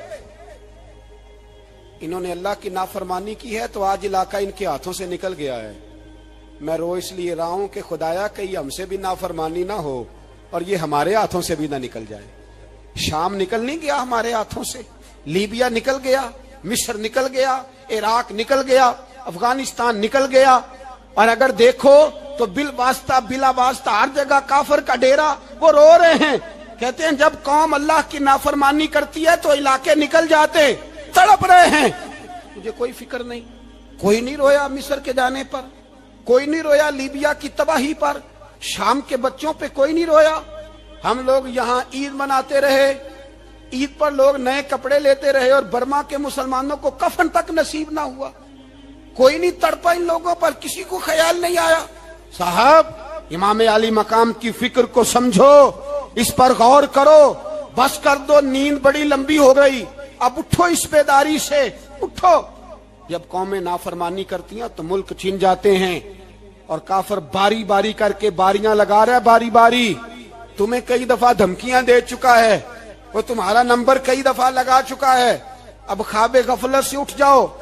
انہوں نے اللہ کی نافرمانی کی ہے تو آج علاقہ ان کے ہاتھوں سے نکل گیا ہے۔ میں رو اس لیے رہا ہوں کہ خدایا کہیں ہم سے بھی نافرمانی نہ ہو اور یہ ہمارے ہاتھوں سے بھی نہ نکل جائے۔ شام نکل نہیں گیا ہمارے ہاتھوں سے، لیبیا نکل گیا، مصر نکل گیا، عراق نکل گیا، افغانستان نکل گیا، اور اگر دیکھو تو بل واسطہ بلا واسطہ ہر جگہ کافر کا ڈیرا، وہ رو رہے ہیں، کہتے ہیں جب قوم اللہ کی نافرمانی کرتی ہے تو علاقے نکل جاتے، تڑپ رہے ہیں۔ مجھے کوئی فکر نہیں، کوئی نہیں رویا مصر کے جانے پر، کوئی نہیں رویا لیبیا کی تباہی پر، شام کے بچوں پہ کوئی نہیں رویا۔ ہم لوگ یہاں عید مناتے رہے، عید پر لوگ نئے کپڑے لیتے رہے اور برما کے مسلمانوں کو کفن تک نصیب نہ ہوا، کوئی نہیں تڑپا ان لوگوں پر، کسی کو خیال نہیں آیا۔ صاحب امام علی مقام کی فکر کو سمجھو، اس پر غور کرو، بس کر دو، نیند بڑی لمبی ہو گئی، اب اٹھو اس بیداری سے، اٹھو۔ جب قومیں نافرمانی کرتی ہیں تو ملک چھن جاتے ہیں، اور کافر باری باری کر کے باریاں لگا رہا ہے، باری باری تمہیں کئی دفعہ دھمکیاں دے چکا ہے، وہ تمہارا نمبر کئی دفعہ لگا چکا ہے، اب خواب غفلت سے اٹھ جاؤ،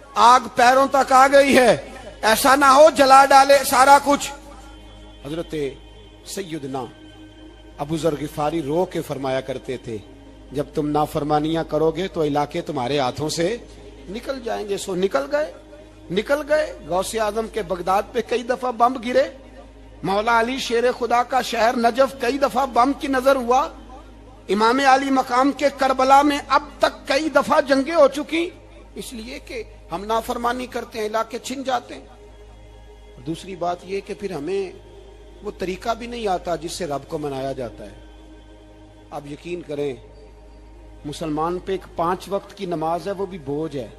آگ پیروں تک آ گئی ہے، ایسا نہ ہو جلا ڈالے سارا کچھ۔ حضرت سیدنا ابو ذر غفاری رو کے فرمایا کرتے تھے جب تم نافرمانیاں کرو گے تو علاقے تمہارے ہاتھوں سے نکل جائیں گے۔ سو نکل گئے نکل گئے غوث اعظم کے بغداد پہ کئی دفعہ بم گرے، مولا علی شیر خدا کا شہر نجف کئی دفعہ بم کی نظر ہوا، امام علی مقام کے کربلا میں اب تک کئی دفعہ جنگیں ہو چکی، اس لیے کہ ہم نافرمانی کرتے ہیں، علاقے چھن جاتے ہیں۔ دوسری بات یہ کہ پھر ہمیں وہ طریقہ بھی نہیں آتا جس سے رب کو منایا جاتا ہے۔ آپ یقین کریں مسلمان پہ ایک پانچ وقت کی نماز ہے، وہ بھی بوجھ ہے،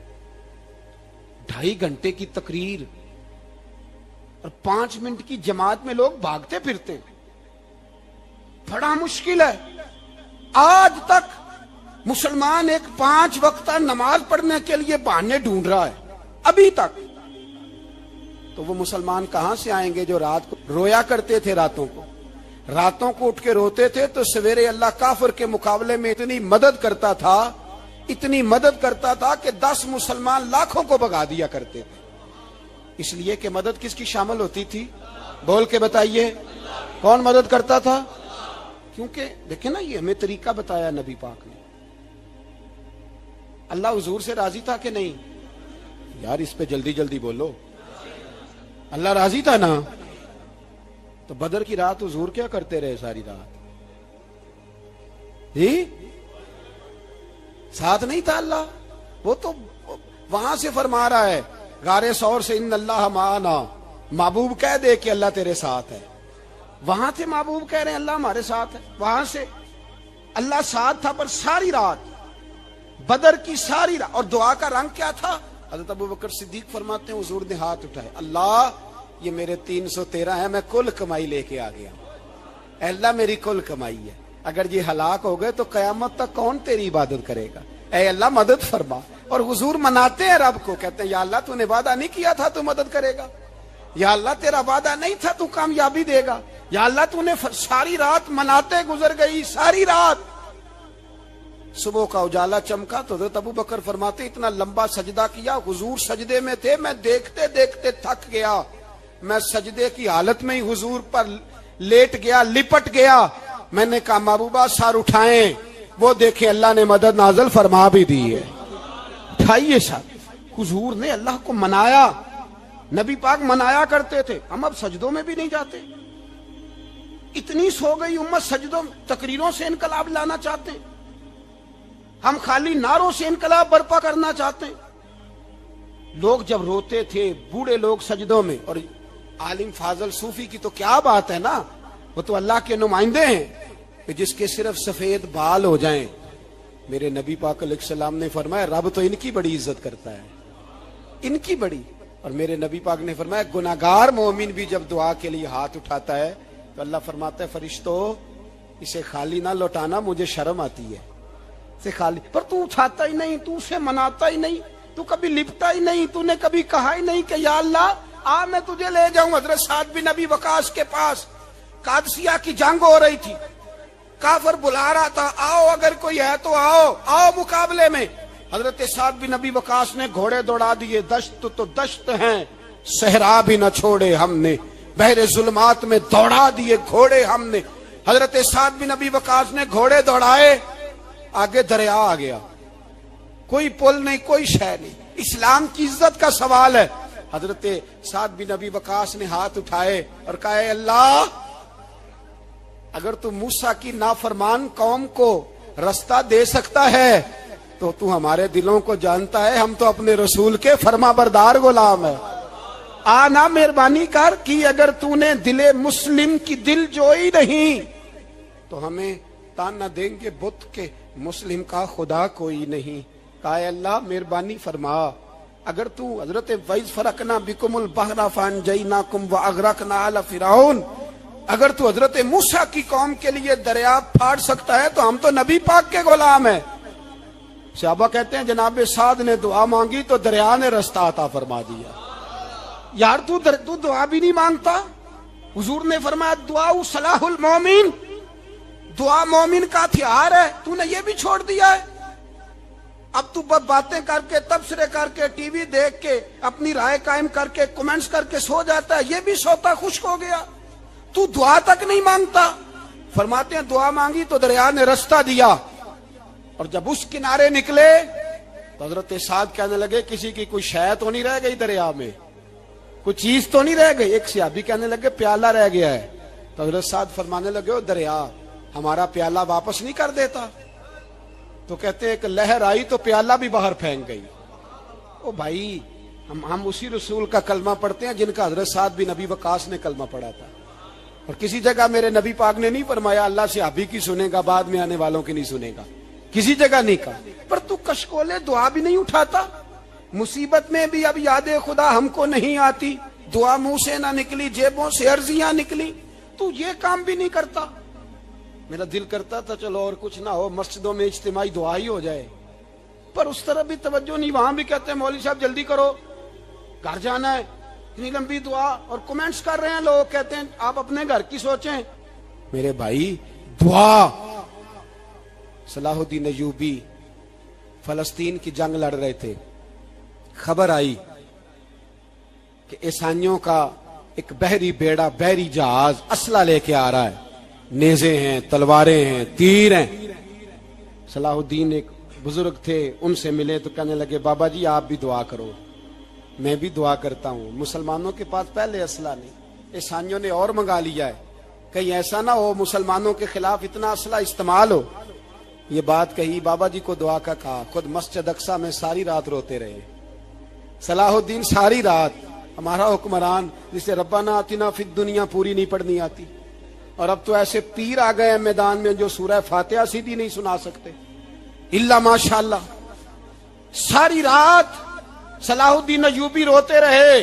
ڈھائی گھنٹے کی تقریر اور پانچ منٹ کی جماعت میں لوگ بھاگتے پھرتے ہیں، بڑا مشکل ہے۔ آج تک مسلمان ایک پانچ وقتہ نماز پڑھنے کے لیے بہانے ڈھونڈ رہا ہے ابھی تک، تو وہ مسلمان کہاں سے آئیں گے جو رات کو رویا کرتے تھے، راتوں کو راتوں کو اٹھ کے روتے تھے تو سویرے اللہ کافر کے مقابلے میں اتنی مدد کرتا تھا اتنی مدد کرتا تھا کہ دس مسلمان لاکھوں کو بھگا دیا کرتے تھے، اس لیے کہ مدد کس کی شامل ہوتی تھی؟ بول کے بتائیے کون مدد کرتا تھا؟ کیونکہ دیکھیں نا، یہ ہمیں طریقہ بتایا نبی پاک نے۔ اللہ حضور سے راضی تھا کہ نہیں؟ یار اس پہ جلدی جلدی بولو، اللہ راضی تھا نا؟ تو بدر کی رات حضور کیا کرتے رہے ساری رات؟ جی ساتھ نہیں تھا اللہ؟ وہ تو وہاں سے فرما رہا ہے غار سور سے، ان اللہ معنا، محبوب کہہ دے کہ اللہ تیرے ساتھ ہے۔ وہاں سے محبوب کہہ رہے ہیں اللہ ہمارے ساتھ ہے، وہاں سے اللہ ساتھ تھا، پر ساری رات بدر کی ساری رات۔ اور دعا کا رنگ کیا تھا؟ حضرت ابو بکر صدیق فرماتے ہیں حضور نے ہاتھ اٹھائے، اللہ یہ میرے تین سو تیرہ ہے، میں کل کمائی لے کے آ گیا، اے اللہ میری کل کمائی ہے، اگر یہ ہلاک ہو گئے تو قیامت تک کون تیری عبادت کرے گا، اے اللہ مدد فرما۔ اور حضور مناتے ہیں رب کو، کہتے ہیں یا اللہ تو نے وعدہ نہیں کیا تھا تو مدد کرے گا، یا اللہ تیرا وعدہ نہیں تھا تو کامیابی دے گا، یا اللہ تو نے ساری رات مناتے گزر گئی، ساری رات۔ صبح کا اجالا چمکا تو حضرت ابو بکر فرماتے اتنا لمبا سجدہ کیا، حضور سجدے میں تھے، میں دیکھتے دیکھتے تھک گیا، میں سجدے کی حالت میں ہی حضور پر لیٹ گیا، لپٹ گیا۔ میں نے کہا محبوبہ سر اٹھائیں، وہ دیکھیں اللہ نے مدد نازل فرما بھی دی ہے، اٹھائیے سر۔ حضور نے اللہ کو منایا، نبی پاک منایا کرتے تھے، ہم اب سجدوں میں بھی نہیں جاتے، اتنی سو گئی امت سجدوں تقریروں سے انقلاب لانا چاہتے ہیں، ہم خالی نعروں سے انقلاب برپا کرنا چاہتے ہیں۔ لوگ جب روتے تھے بوڑھے لوگ سجدوں میں، اور عالم فاضل صوفی کی تو کیا بات ہے نا، وہ تو اللہ کے نمائندے ہیں کہ جس کے صرف سفید بال ہو جائیں، میرے نبی پاک علیہ السلام نے فرمایا رب تو ان کی بڑی عزت کرتا ہے، ان کی بڑی۔ اور میرے نبی پاک نے فرمایا گناہگار مومن بھی جب دعا کے لیے ہاتھ اٹھاتا ہے تو اللہ فرماتا ہے فرشتوں اسے خالی نہ لوٹانا، مجھے شرم آتی ہے سے خالی، پر تو اٹھاتا ہی نہیں، تو اسے مناتا ہی نہیں، تو کبھی لپٹا ہی نہیں، تو نے کبھی کہا ہی نہیں کہ یا اللہ آ میں تجھے لے جاؤں۔ حضرت سعد بن ابی وقاص کے پاس قادسیہ کی جنگ ہو رہی تھی، کافر بلا رہا تھا آؤ اگر کوئی ہے تو آؤ آؤ مقابلے میں۔ حضرت سعد بن ابی وقاص نے گھوڑے دوڑا دیے، دشت تو دشت ہیں صحرا بھی نہ چھوڑے ہم نے، بحر ظلمات میں دوڑا دیے گھوڑے ہم نے۔ حضرت سعد بن ابی وقاص نے گھوڑے دوڑائے، آگے دریا آ گیا، کوئی پل نہیں کوئی شے نہیں، اسلام کی عزت کا سوال ہے۔ حضرت سعد بن ابی وقاص نے ہاتھ اٹھائے اور کہا اے اللہ اگر تو موسیٰ کی نافرمان قوم کو رستہ دے سکتا ہے تو تو ہمارے دلوں کو جانتا ہے، ہم تو اپنے رسول کے فرما بردار غلام ہیں، آنا مہربانی کر کی اگر تو نے دل مسلم کی دل جوئی نہیں تو ہمیں تانا دیں گے بت کے مسلم کا خدا کوئی نہیں۔ کہا اے اللہ مہربانی فرما، اگر تو حضرت وَإِذْ فَرَقْنَا بِكُمُ الْبَحْرَ فَأَنْجَيْنَاكُمْ وَأَغْرَقْنَا آلَ فِرْعَوْنَ، اگر تو حضرت موسیٰ کی قوم کے لیے دریا پھاڑ سکتا ہے تو ہم تو نبی پاک کے غلام ہیں۔ صحابہ کہتے ہیں جناب سعد نے دعا مانگی تو دریا نے رستہ عطا فرما دیا۔ یار تو, در... تو دعا بھی نہیں مانگتا؟ حضور نے فرمایا دعا صلاح المومن، دعا مومن کا ہتھیار ہے، تو نے یہ بھی چھوڑ دیا ہے۔ اب تو بس باتیں کر کے تبصرے کر کے ٹی وی دیکھ کے اپنی رائے قائم کر کے کمنٹس کر کے سو جاتا ہے، یہ بھی سوتا خشک ہو گیا، تو دعا تک نہیں مانگتا۔ فرماتے ہیں دعا مانگی تو دریا نے رستہ دیا، اور جب اس کنارے نکلے تو حضرت سعد کہنے لگے کسی کی کوئی شے تو نہیں رہ گئی دریا میں، کوئی چیز تو نہیں رہ گئی؟ ایک صحابی کہنے لگے پیالہ رہ گیا ہے، تو حضرت سعد فرمانے لگے او دریا ہمارا پیالہ واپس نہیں کر دیتا؟ تو کہتے ہیں ایک لہر آئی تو پیالہ بھی باہر پھینک گئی۔ او بھائی ہم ہم اسی رسول کا کلمہ پڑھتے ہیں جن کا حضرت سعد بن ابی وقاص نے کلمہ پڑھا تھا، اور کسی جگہ میرے نبی پاک نے نہیں فرمایا اللہ صحابی کی سنے گا بعد میں آنے والوں کی نہیں سنے گا، کسی جگہ نہیں کہا۔ پر تو کشکولے دعا بھی نہیں اٹھاتا، مصیبت میں بھی اب یاد خدا ہم کو نہیں آتی، دعا منہ سے نہ نکلی جیبوں سے عرضیاں نکلی، تو یہ کام بھی نہیں کرتا۔ میرا دل کرتا تھا چلو اور کچھ نہ ہو مسجدوں میں اجتماعی دعا ہی ہو جائے، پر اس طرح بھی توجہ نہیں، وہاں بھی کہتے ہیں مولوی صاحب جلدی کرو گھر جانا ہے، اتنی لمبی دعا، اور کمنٹس کر رہے ہیں لوگ، کہتے ہیں آپ اپنے گھر کی سوچیں۔ میرے بھائی دعا، صلاح الدین ایوبی فلسطین کی جنگ لڑ رہے تھے، خبر آئی کہ عیسائیوں کا ایک بحری بیڑا بحری جہاز اسلحہ لے کے آ رہا ہے، نیزے ہیں، تلواریں ہیں، تیر ہیں۔ صلاح الدین ایک بزرگ تھے، ان سے ملے تو کہنے لگے بابا جی آپ بھی دعا کرو۔ میں بھی دعا کرتا ہوں، مسلمانوں کے پاس پہلے اسلحہ نہیں، عیسائیوں نے اور منگا لیا ہے، کہیں ایسا نہ ہو مسلمانوں کے خلاف اتنا اسلحہ استعمال ہو۔ یہ بات کہی، بابا جی کو دعا کا کہا، خود مسجد اقصی میں ساری رات روتے رہے صلاح الدین، ساری رات۔ ہمارا حکمران جسے ربنا آتنا فی الدنیا پوری نہیں پڑھنی آتی، اور اب تو ایسے پیر آ گئے ہیں میدان میں جو سورہ فاتحہ سیدھی نہیں سنا سکتے الا ماشاءاللہ۔ ساری رات صلاح الدین ایوبی روتے رہے۔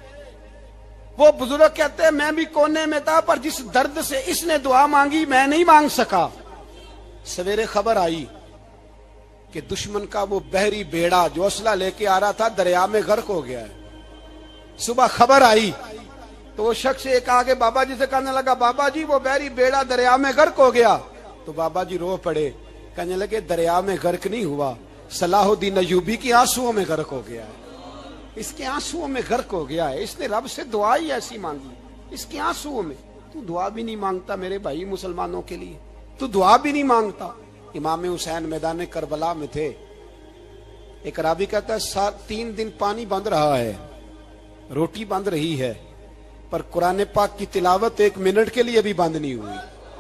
وہ بزرگ کہتے ہیں میں بھی کونے میں تھا، پر جس درد سے اس نے دعا مانگی میں نہیں مانگ سکا۔ سویرے خبر آئی کہ دشمن کا وہ بحری بیڑا جو اسلحہ لے کے آ رہا تھا دریا میں غرق ہو گیا ہے۔ صبح خبر آئی تو وہ شخص ایک آگے بابا جی سے کہنے لگا بابا جی وہ بحری بیڑا دریا میں غرق ہو گیا، تو بابا جی رو پڑے، کہنے لگے دریا میں غرق نہیں ہوا، صلاح الدین ایوبی کی آنسوؤں میں غرق ہو گیا ہے، اس کے آنسوؤں میں غرق ہو گیا ہے، اس نے رب سے دعا ہی ایسی مانگی اس کے آنسوؤں میں۔ تو دعا بھی نہیں مانگتا میرے بھائی مسلمانوں کے لیے، تو دعا بھی نہیں مانگتا۔ امام حسین میدان کربلا میں تھے، ایک راوی کہتا ہے تین دن پانی بند رہا ہے، روٹی بند رہی ہے، پر قرآن پاک کی تلاوت ایک منٹ کے لیے بھی بند نہیں ہوئی،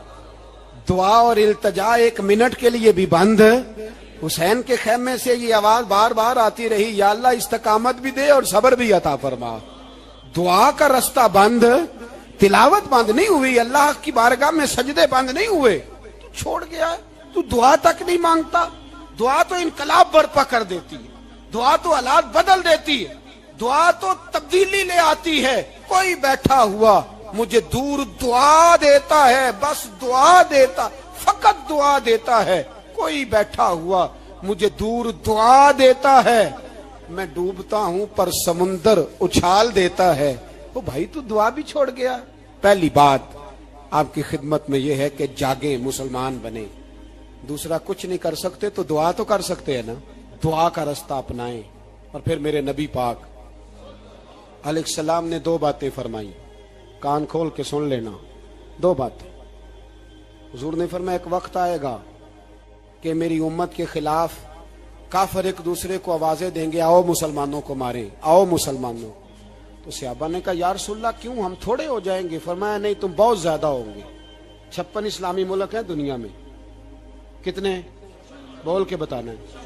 دعا اور التجا ایک منٹ کے لیے بھی بند۔ حسین کے خیمے سے یہ آواز بار بار آتی رہی، یا اللہ استقامت بھی دے اور صبر بھی عطا فرما۔ دعا کا رستہ بند، تلاوت بند نہیں ہوئی، اللہ کی بارگاہ میں سجدے بند نہیں ہوئے، تو چھوڑ گیا ہے، تو دعا تک نہیں مانگتا۔ دعا تو انقلاب برپا کر دیتی ہے، دعا تو حالات بدل دیتی ہے، دعا تو تبدیلی لے آتی ہے۔ کوئی بیٹھا ہوا مجھے دور دعا دیتا ہے، بس دعا دیتا، فقط دعا دیتا ہے۔ کوئی بیٹھا ہوا مجھے دور دعا دیتا ہے، میں ڈوبتا ہوں پر سمندر اچھال دیتا ہے۔ وہ بھائی تو دعا بھی چھوڑ گیا۔ پہلی بات آپ کی خدمت میں یہ ہے کہ جاگیں، مسلمان بنیں۔ دوسرا کچھ نہیں کر سکتے تو دعا تو کر سکتے ہیں نا، دعا کا رستہ اپنائیں۔ اور پھر میرے نبی پاک علیہ السلام نے دو باتیں فرمائی، کان کھول کے سن لینا، دو باتیں۔ حضور نے فرمایا ایک وقت آئے گا کہ میری امت کے خلاف کافر ایک دوسرے کو آوازیں دیں گے، آؤ مسلمانوں کو ماریں، آؤ مسلمانوں۔ تو صحابہ نے کہا یا رسول اللہ کیوں، ہم تھوڑے ہو جائیں گے؟ فرمایا نہیں، تم بہت زیادہ ہوں گے۔ چھپن اسلامی ملک ہیں دنیا میں، کتنے بول کے بتانا ہے؟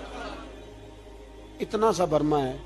اتنا سا برما ہے،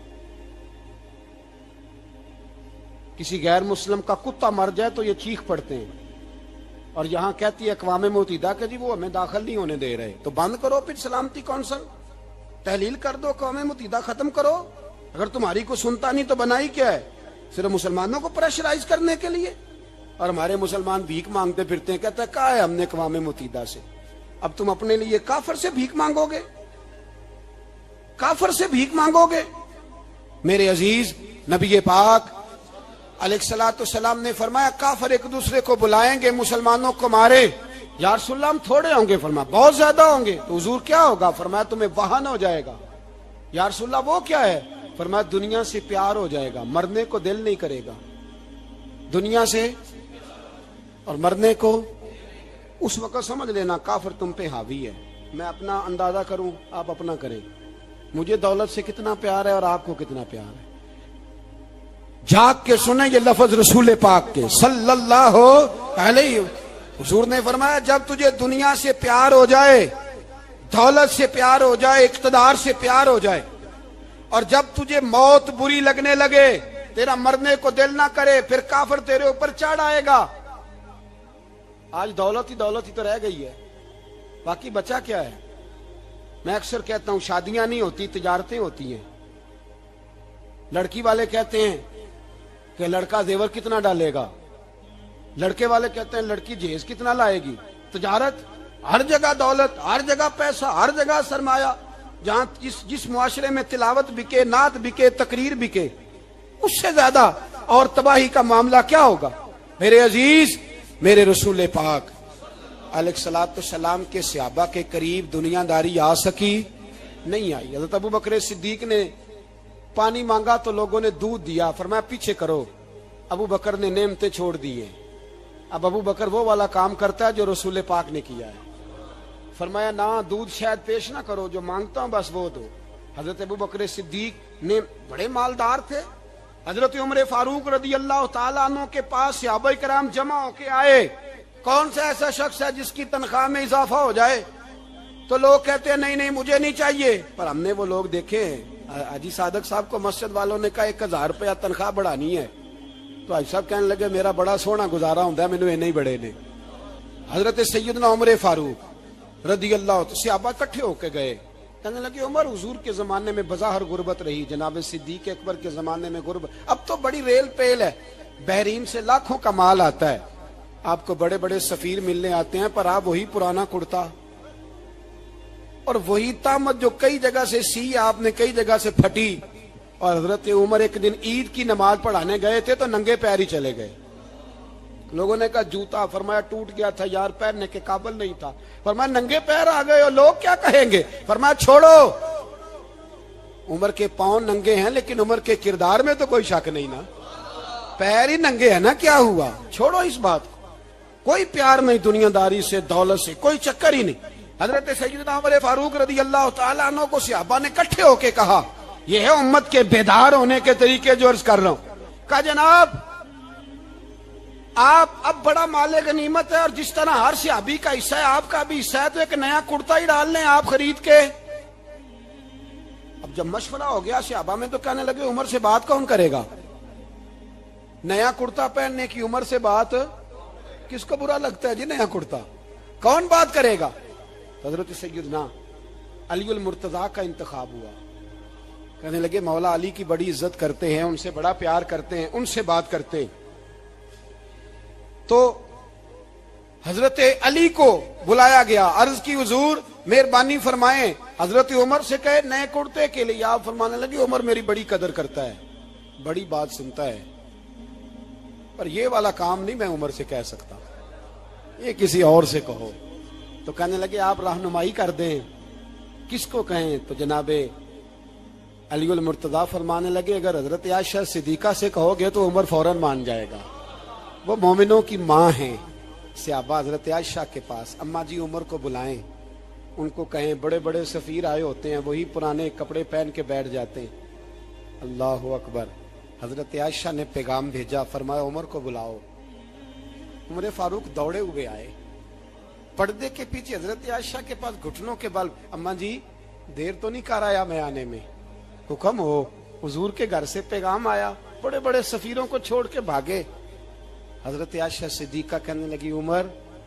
کسی غیر مسلم کا کتا مر جائے تو یہ چیخ پڑتے ہیں، اور یہاں کہتی ہے اقوام متحدہ کہ جی وہ ہمیں داخل نہیں ہونے دے رہے، تو بند کرو پھر سلامتی کونسل، تحلیل کر دو، اقوام متحدہ ختم کرو۔ اگر تمہاری کو سنتا نہیں تو بنائی کیا ہے؟ صرف مسلمانوں کو پریشرائز کرنے کے لیے۔ اور ہمارے مسلمان بھیک مانگتے پھرتے ہیں، کہتا ہے کہا ہے ہم نے اقوام متحدہ سے، اب تم اپنے لیے کافر سے بھیک مانگو گے، کافر سے بھیک مانگو گے؟ میرے عزیز نبی پاک علیہ الصلوۃ والسلام نے فرمایا کافر ایک دوسرے کو بلائیں گے مسلمانوں کو مارے، یا رسول اللہ ہم تھوڑے ہوں گے، فرمایا بہت زیادہ ہوں گے. تو حضور کیا ہوگا؟ فرمایا تمہیں وہن ہو جائے گا. یا رسول اللہ وہ کیا ہے؟ فرمایا دنیا سے پیار ہو جائے گا، مرنے کو دل نہیں کرے گا. دنیا سے اور مرنے کو. اس وقت سمجھ لینا کافر تم پہ حاوی ہے. میں اپنا اندازہ کروں، آپ اپنا کریں. مجھے دولت سے کتنا پیار ہے اور آپ کو کتنا پیار ہے. جاگ کے سنیں یہ لفظ رسول پاک کے صلی اللہ علیہ. حضور نے فرمایا جب تجھے دنیا سے پیار ہو جائے، دولت سے پیار ہو جائے، اقتدار سے پیار ہو جائے، اور جب تجھے موت بری لگنے لگے، تیرا مرنے کو دل نہ کرے، پھر کافر تیرے اوپر چڑھ آئے گا. آج دولت ہی دولت ہی تو رہ گئی ہے، باقی بچا کیا ہے؟ میں اکثر کہتا ہوں شادیاں نہیں ہوتی، تجارتیں ہوتی ہیں. لڑکی والے کہتے ہیں کہ لڑکا زیور کتنا ڈالے گا، لڑکے والے کہتے ہیں لڑکی جہیز کتنا لائے گی. تجارت، ہر جگہ دولت، ہر جگہ پیسہ، ہر جگہ سرمایہ. جہاں جس جس معاشرے میں تلاوت بکے، نعت بکے، تقریر بکے، اس سے زیادہ اور تباہی کا معاملہ کیا ہوگا؟ میرے عزیز، میرے رسول پاک علیہ الصلوۃ والسلام کے صحابہ کے قریب دنیا داری آ سکی نہیں آئی. حضرت ابو بکر صدیق نے پانی مانگا تو لوگوں نے دودھ دیا، فرمایا پیچھے کرو. ابو بکر نے نعمتیں چھوڑ دی ہیں. اب ابو بکر وہ والا کام کرتا ہے جو رسول پاک نے کیا ہے. فرمایا نہ دودھ شاید پیش نہ کرو، جو مانگتا ہوں بس وہ دو. حضرت ابو بکر صدیق نے بڑے مالدار تھے. حضرت عمر فاروق رضی اللہ تعالیٰ عنہ کے پاس صحابہ کرام جمع ہو کے آئے. کون سا ایسا شخص ہے جس کی تنخواہ میں اضافہ ہو جائے؟ تو لوگ کہتے ہیں نہیں نہیں مجھے نہیں چاہیے. پر ہم نے وہ لوگ دیکھے ہیں. حاجی صادق صاحب کو مسجد والوں نے کہا ایک ہزار روپیہ تنخواہ بڑھانی ہے، تو حاجی صاحب کہنے لگے میرا بڑا سونا گزارا ہوتا ہے، مینوں نہیں بڑے نے. حضرت سیدنا عمر فاروق رضی اللہ عنہ صحابہ اکٹھے ہو کے گئے. کہنے لگے عمر حضور کے زمانے میں بظاہر غربت رہی، جناب صدیق اکبر کے زمانے میں غربت، اب تو بڑی ریل پیل ہے، بحرین سے لاکھوں کا مال آتا ہے، آپ کو بڑے بڑے سفیر ملنے آتے ہیں، پر آپ وہی پرانا کرتا اور وہی تامت جو کئی جگہ سے سی آپ نے کئی جگہ سے پھٹی. اور حضرت عمر ایک دن عید کی نماز پڑھانے گئے تھے تو ننگے پیر ہی چلے گئے. لوگوں نے کہا جوتا، فرمایا ٹوٹ گیا تھا یار، پہننے کے قابل نہیں تھا. فرمایا ننگے پیر آ گئے اور لوگ کیا کہیں گے؟ فرمایا چھوڑو، عمر کے پاؤں ننگے ہیں لیکن عمر کے کردار میں تو کوئی شک نہیں نا، پیر ہی ننگے ہیں نا، کیا ہوا؟ چھوڑو اس بات کو. کوئی پیار نہیں دنیا داری سے، دولت سے، کوئی چکر ہی نہیں. حضرت سیدنا عمر فاروق رضی اللہ تعالیٰ عنہ کو صحابہ نے اکٹھے ہو کے کہا، یہ ہے امت کے بیدار ہونے کے طریقے جو عرض کر رہا ہوں. کہا جناب آپ اب بڑا مال غنیمت ہے اور جس طرح ہر صحابی کا حصہ ہے آپ کا بھی حصہ ہے، تو ایک نیا کرتا ہی ڈال لیں آپ خرید کے. اب جب مشورہ ہو گیا صحابہ میں تو کہنے لگے عمر سے بات کون کرے گا؟ نیا کرتا پہننے کی عمر سے بات کس کو برا لگتا ہے جی؟ نیا کرتا کون بات کرے گا؟ حضرت سیدنا علی المرتضیٰ کا انتخاب ہوا. کہنے لگے مولا علی کی بڑی عزت کرتے ہیں، ان سے بڑا پیار کرتے ہیں، ان سے بات کرتے. تو حضرت علی کو بلایا گیا، عرض کی حضور مہربانی فرمائیں. حضرت عمر سے کہے نئے کرتے کے لیے، آپ فرمانے لگے عمر میری بڑی قدر کرتا ہے، بڑی بات سنتا ہے، پر یہ والا کام نہیں میں عمر سے کہہ سکتا، یہ کسی اور سے کہو. تو کہنے لگے آپ رہنمائی کر دیں، کس کو کہیں؟ تو جناب علی المرتضیٰ فرمانے لگے اگر حضرت عائشہ صدیقہ سے کہو گے تو عمر فوراً مان جائے گا، وہ مومنوں کی ماں ہیں. صحابہ حضرت عائشہ کے پاس، اماں جی عمر کو بلائیں، ان کو کہیں بڑے بڑے سفیر آئے ہوتے ہیں، وہی پرانے کپڑے پہن کے بیٹھ جاتے ہیں. اللہ اکبر. حضرت عائشہ نے پیغام بھیجا، فرمایا عمر کو بلاؤ. عمر فاروق دوڑے ہوئے آئے، پردے کے پیچھے حضرت عائشہ کے پاس گھٹنوں کے بل، اماں جی دیر تو نہیں کر آیا میں آنے میں؟ حکم ہو، حضور کے گھر سے پیغام آیا، بڑے بڑے سفیروں کو چھوڑ کے بھاگے. حضرت عائشہ صدیقہ کہنے لگی عمر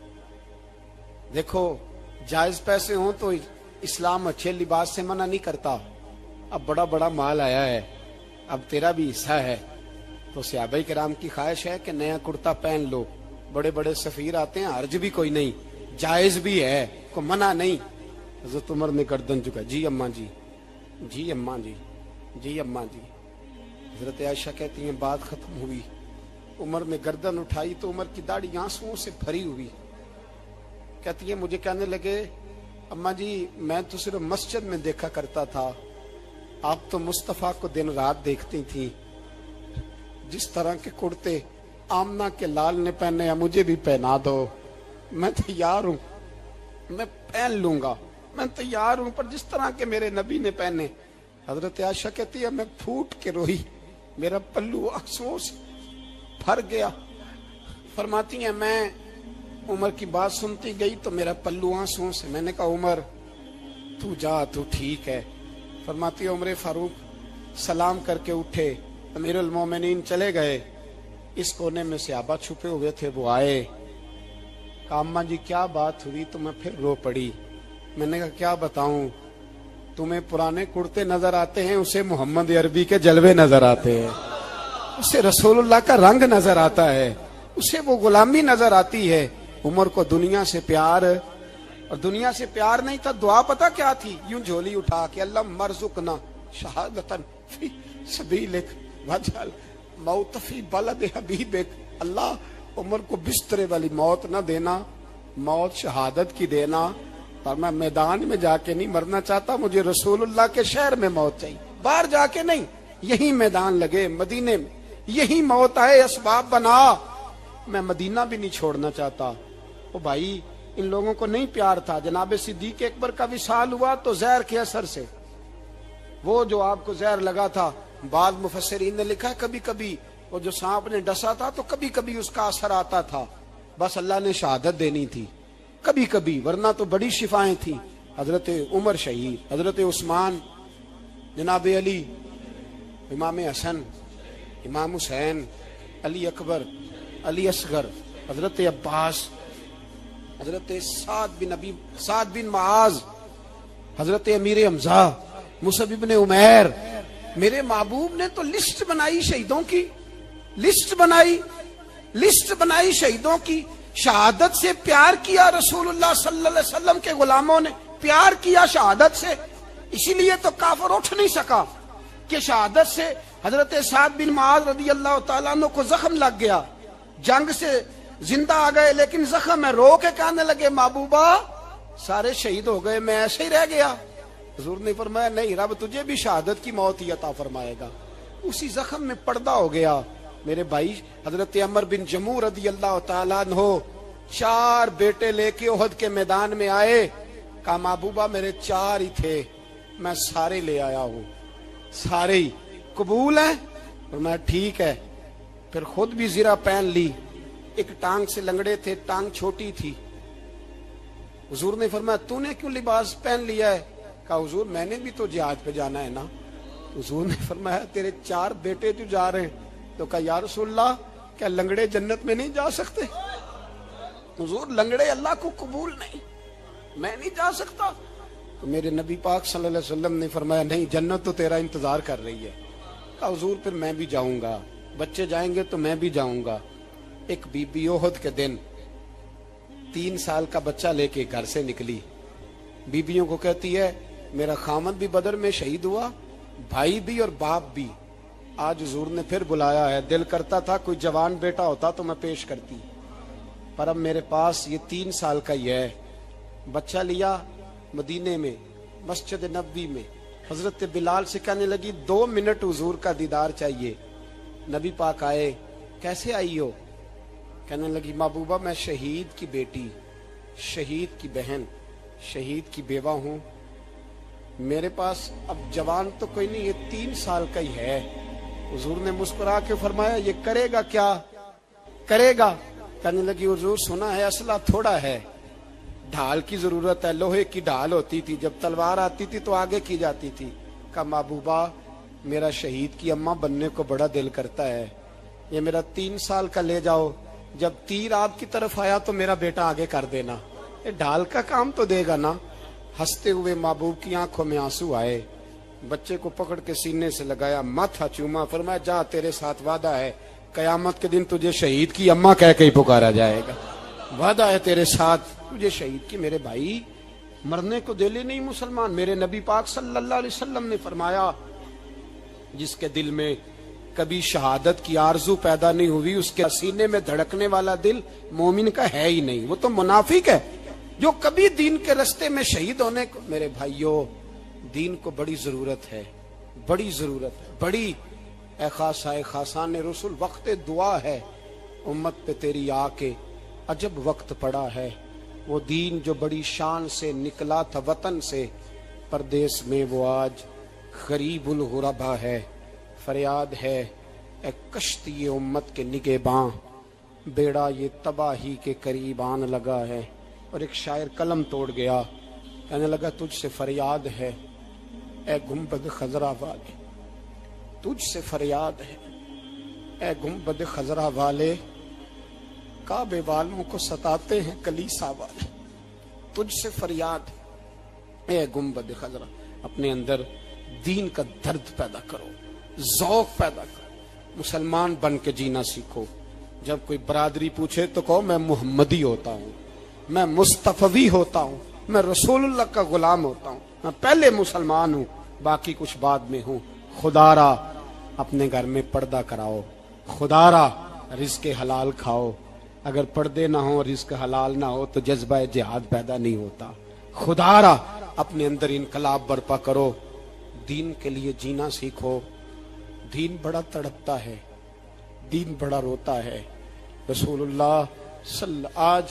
دیکھو جائز پیسے ہوں تو اسلام اچھے لباس سے منع نہیں کرتا، اب بڑا بڑا مال آیا ہے، اب تیرا بھی حصہ ہے، تو صحابہ کرام کی خواہش ہے کہ نیا کرتا پہن لو، بڑے بڑے سفیر آتے ہیں، حرج بھی کوئی نہیں، جائز بھی ہے، کوئی منع نہیں. حضرت عمر نے گردن جھکا، جی اماں جی، جی اماں جی، جی اماں جی. حضرت عائشہ کہتی ہیں بات ختم ہوئی، عمر نے گردن اٹھائی تو عمر کی داڑھی آنسوؤں سے بھری ہوئی. कहती है मुझे कहने लगे अम्मा जी मैं तो सिर्फ मस्जिद में देखा करता था, आप तो मुस्तफा को दिन रात देखती थी। जिस तरह के कुर्ते आमना के लाल ने पहने हैं मुझे भी पहना दो, मैं तैयार हूं, मैं पहन लूंगा, मैं तैयार हूं, पर जिस तरह के मेरे नबी ने पहने। हजरत आयशा कहती है मैं फूट के रोई, मेरा पल्लू आंसुओं से भर गया। फरमाती है मैं उमर की बात सुनती गई तो मेरा पल्लू आंसुओं से, मैंने कहा उमर तू जा, तू ठीक है। फरमाती है उमर फारूक सलाम करके उठे, अमीरुल मोमिनीन चले गए, इस कोने में सहाबा छुपे हुए थे, वो आए, कहा अम्मा जी क्या बात हुई? तो मैं फिर रो पड़ी। मैंने कहा क्या बताऊं, तुम्हें पुराने कुर्ते नजर आते हैं, उसे मोहम्मद अरबी के जलवे नजर आते हैं, उसे रसूलुल्लाह का रंग नजर आता है, उसे वो गुलामी नजर आती है। उमर को दुनिया से प्यार, और दुनिया से प्यार नहीं था, दुआ पता क्या थी? यूं झोली उठा के अल्लाह मरजुकना शहादतन फी सबीलिक वजल मौत फी बलद हबीबिक, अल्लाह उमर को बिस्तरे वाली मौत ना देना, मौत शहादत की देना, पर मैं मैदान में जाके नहीं मरना चाहता, मुझे रसूलुल्लाह के शहर में मौत चाहिए, बाहर जाके नहीं, यही मैदान लगे मदीने में, यही मौत आए, असबाब बना, मैं मदीना भी नहीं छोड़ना चाहता। ओ भाई इन लोगों को नहीं प्यार था। जनाब सिद्दीक अकबर का विसाल हुआ तो जहर के असर से, वो जो आपको जहर लगा था, बाद मुफस्सिरीन ने लिखा है कभी कभी वो जो सांप ने डसा था तो कभी कभी उसका असर आता था, बस अल्लाह ने शहादत देनी थी कभी कभी, वरना तो बड़ी शिफाएं थी। हजरत उमर शहीद, हजरत उस्मान, जनाब अली, इमाम हसन, इमाम हुसैन, अली अकबर, अली असगर, हजरत अब्बास, हजरत साद बिन अबी साद बिन माज, हजरत अमीर हमजा, मुसअब इब्न उमैर। मेरे महबूब ने तो लिस्ट बनाई शहीदों की, लिस्ट बनाई, लिस्ट बनाई शहीदों की। शहादत से प्यार किया रसूलुल्लाह सल्लल्लाहु अलैहि वसल्लम के गुलामों ने, प्यार किया शहादत से, इसीलिए तो काफिर उठ नहीं सका कि शहादत से हजरत साद बिन माज रदी अल्लाह तआला अन्हु को जख्म लग गया, जंग से जिंदा आ गए लेकिन जख्म है, रो के कहने लगे महबूबा सारे शहीद हो गए, मैं ऐसे ही रह गया। हुजूर ने फरमाया नहीं, रब तुझे भी शहादत की मौत ही अता फरमाएगा। उसी जख्म में पर्दा हो गया। मेरे भाई हजरत अमर बिन जमू रदी अल्लाह तआला अन्हु चार बेटे लेके ओहद के मैदान में आए, कहा महबूबा मेरे चार ही थे, मैं सारे ले आया हूं, सारे ही कबूल है? और मैं ठीक है। फिर खुद भी जीरा पहन ली, एक टांग से लंगड़े थे, टांग छोटी थी। हुजूर ने फरमाया तूने क्यों लिबास पहन लिया है? कहा हुजूर मैंने भी तो जिहाद पे जाना है ना। हुजूर ने फरमाया तेरे चार बेटे जो जा रहे हैं, तो कहा या रसूलल्लाह क्या लंगड़े जन्नत में नहीं जा सकते? हुजूर लंगड़े अल्लाह को कबूल नहीं, मैं नहीं जा सकता। तो मेरे नबी पाक सल्लल्लाहु अलैहि वसल्लम ने फरमाया नहीं, जन्नत तो तेरा इंतजार कर रही है। कहा हुजूर फिर मैं भी जाऊंगा, बच्चे जाएंगे तो मैं भी जाऊंगा। एक बीबी ओहद के दिन तीन साल का बच्चा लेके घर से निकली, बीबियों को कहती है मेरा खामद भी बदर में शहीद हुआ, भाई भी और बाप भी, आज हुजूर ने फिर बुलाया है, दिल करता था कोई जवान बेटा होता तो मैं पेश करती, पर अब मेरे पास ये तीन साल का ही है। बच्चा लिया मदीने में, मस्जिद नबवी में, हजरत बिलाल से कहने लगी दो मिनट हुजूर का दीदार चाहिए। नबी पाक आए, कैसे आई हो? कहने लगी महबूबा मैं शहीद की बेटी, शहीद की बहन, शहीद की बेवा हूं, मेरे पास अब जवान तो कोई नहीं, ये तीन साल का ही है। हुजूर ने मुस्कुरा के फरमाया ये करेगा क्या करेगा? कहने लगी हुजूर सुना है असला थोड़ा है, ढाल की जरूरत है, लोहे की ढाल होती थी, जब तलवार आती थी तो आगे की जाती थी। कहा महबूबा मेरा शहीद की अम्मा बनने को बड़ा दिल करता है, ये मेरा तीन साल का ले जाओ, जब तीर आपकी तरफ आया तो मेरा बेटा आगे कर देना, ये ढाल का काम तो देगा ना। हंसते हुए महबूब की आंखों में आंसू आए, बच्चे को पकड़ के सीने से लगाया, माथा चूमा, फरमाया जा तेरे साथ वादा है, कयामत के दिन तुझे शहीद की अम्मा कह के ही पुकारा जाएगा, वादा है तेरे साथ तुझे शहीद की। मेरे भाई मरने को दिल ही नहीं मुसलमान। मेरे नबी पाक सल्लल्लाहु अलैहि वसल्लम ने फरमाया जिसके दिल में कभी शहादत की आरजू पैदा नहीं हुई, उसके सीने में धड़कने वाला दिल मोमिन का है ही नहीं, वो तो मुनाफिक है। جو کبھی دین کے رستے میں شہید ہونے کو، میرے بھائیوں دین کو بڑی ضرورت ہے، بڑی ضرورت ہے، بڑی۔ اے خاصائے خاصان رسول وقت دعا ہے، امت پہ تیری آ کے عجب وقت پڑا ہے۔ وہ دین جو بڑی شان سے نکلا تھا وطن سے، پردیس میں وہ آج غریب الغربا ہے۔ فریاد ہے اے کشتی امت کے نگہباں، بیڑا یہ تباہی کے قریب آن لگا ہے۔ اور ایک شاعر قلم توڑ گیا، کہنے لگا تجھ سے فریاد ہے اے گنبد خضرا والے، تجھ سے فریاد ہے اے گنبد خضرا والے، کعبے والوں کو ستاتے ہیں کلیسا والے۔ تجھ سے فریاد ہے اے گنبد خضرا، اپنے اندر دین کا درد پیدا کرو، ذوق پیدا کرو، مسلمان بن کے جینا سیکھو۔ جب کوئی برادری پوچھے تو کہو میں محمدی ہوتا ہوں، میں مصطفی ہوتا ہوں، میں رسول اللہ کا غلام ہوتا ہوں، میں پہلے مسلمان ہوں، باقی کچھ بعد میں ہوں۔ خدا را اپنے گھر میں پردہ کراؤ، خدا را رزق حلال کھاؤ۔ اگر پردے نہ ہو، رزق حلال نہ ہو تو جذبہ جہاد پیدا نہیں ہوتا۔ خدا را اپنے اندر انقلاب برپا کرو، دین کے لیے جینا سیکھو۔ دین بڑا تڑپتا ہے، دین بڑا روتا ہے۔ رسول اللہ صلی آج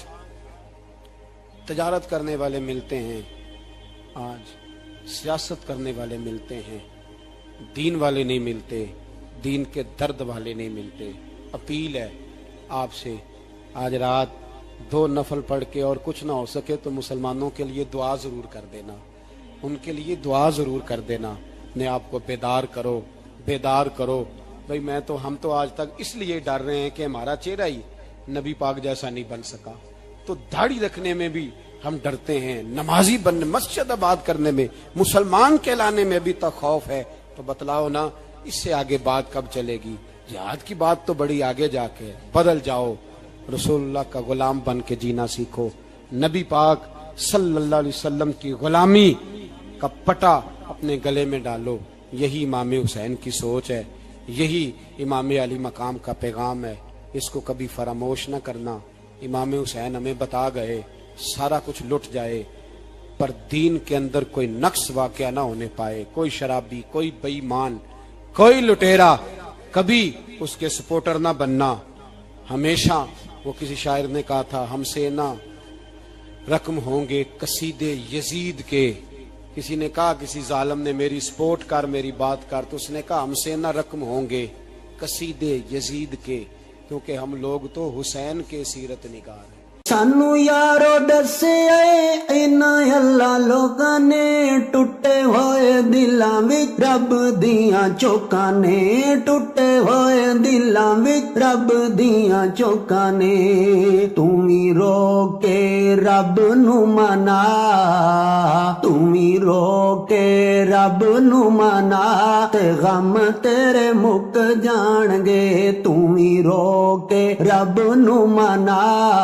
تجارت کرنے والے ملتے ہیں، آج سیاست کرنے والے ملتے ہیں، دین والے نہیں ملتے، دین کے درد والے نہیں ملتے۔ اپیل ہے آپ سے، آج رات دو نفل پڑھ کے اور کچھ نہ ہو سکے تو مسلمانوں کے لیے دعا ضرور کر دینا، ان کے لیے دعا ضرور کر دینا۔ اپنے آپ کو بیدار کرو، بیدار کرو۔ بھئی میں تو ہم تو آج تک اس لیے ڈر رہے ہیں کہ ہمارا چہرہ ہی نبی پاک جیسا نہیں بن سکا، تو داڑھی رکھنے میں بھی ہم ڈرتے ہیں، نمازی بننے، مسجد آباد کرنے میں، مسلمان کہلانے میں بھی تک خوف ہے۔ تو بتلاؤ نا اس سے آگے بات کب چلے گی؟ جہاد کی بات تو بڑی آگے جا کے، بدل جاؤ، رسول اللہ کا غلام بن کے جینا سیکھو، نبی پاک صلی اللہ علیہ وسلم کی غلامی کا پٹا اپنے گلے میں ڈالو۔ یہی امام حسین کی سوچ ہے، یہی امام علی مقام کا پیغام ہے، اس کو کبھی فراموش نہ کرنا۔ امام حسین ہمیں بتا گئے سارا کچھ لٹ جائے پر دین کے اندر کوئی نقص واقعہ نہ ہونے پائے، کوئی شرابی، کوئی بے ایمان، کوئی لٹیرا کبھی اس کے سپورٹر نہ بننا۔ ہمیشہ وہ کسی شاعر نے کہا تھا ہم سے نہ رقم ہوں گے قصیدے یزید کے، کسی نے کہا کسی ظالم نے میری سپورٹ کر، میری بات کر، تو اس نے کہا ہم سے نہ رقم ہوں گے قصیدے یزید کے، کیونکہ ہم لوگ تو حسین کے سیرت نگار ہیں۔
سانو یارو دسے انہاں اللہ لوگاں نے ٹوٹے ہوئے دلاں وچ رب دیاں چوکاں نے، ٹوٹے ہوئے دلاں وچ رب دیاں چوکاں نے، توں وی رو کے رب نو منا، توں وی رو کے رب نو منا، تے غم تیرے مک جان گے، توں وی رو کے رب نو منا،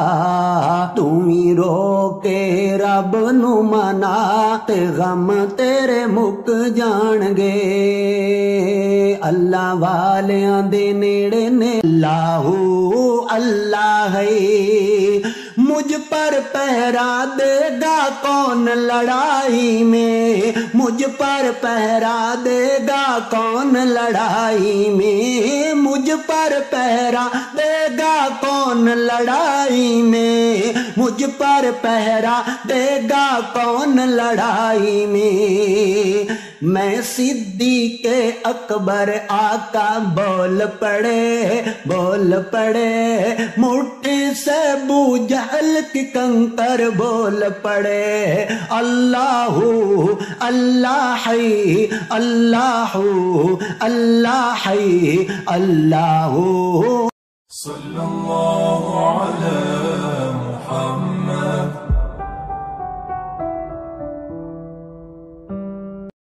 توں ہی رو کے رب نو منا، تے غم تیرے مک جان گے۔ اللہ والیاں دے نیڑے نے اللہ اللہ ہے، مجھ پر پہرا دے گا کون لڑائی میں، مجھ پر پہرا دے گا کون لڑائی میں، مجھ پر پہرا دے گا کون لڑائی میں، مجھ پر پہرا دے گا کون لڑائی میں۔ میں صدیق اکبر آقا بول پڑے بول پڑے، مٹھی سے بو جہل کی کنکر بول پڑے، اللہ اللہ ہے اللہ اللہ ہے اللہ۔
صلی اللہ علیہ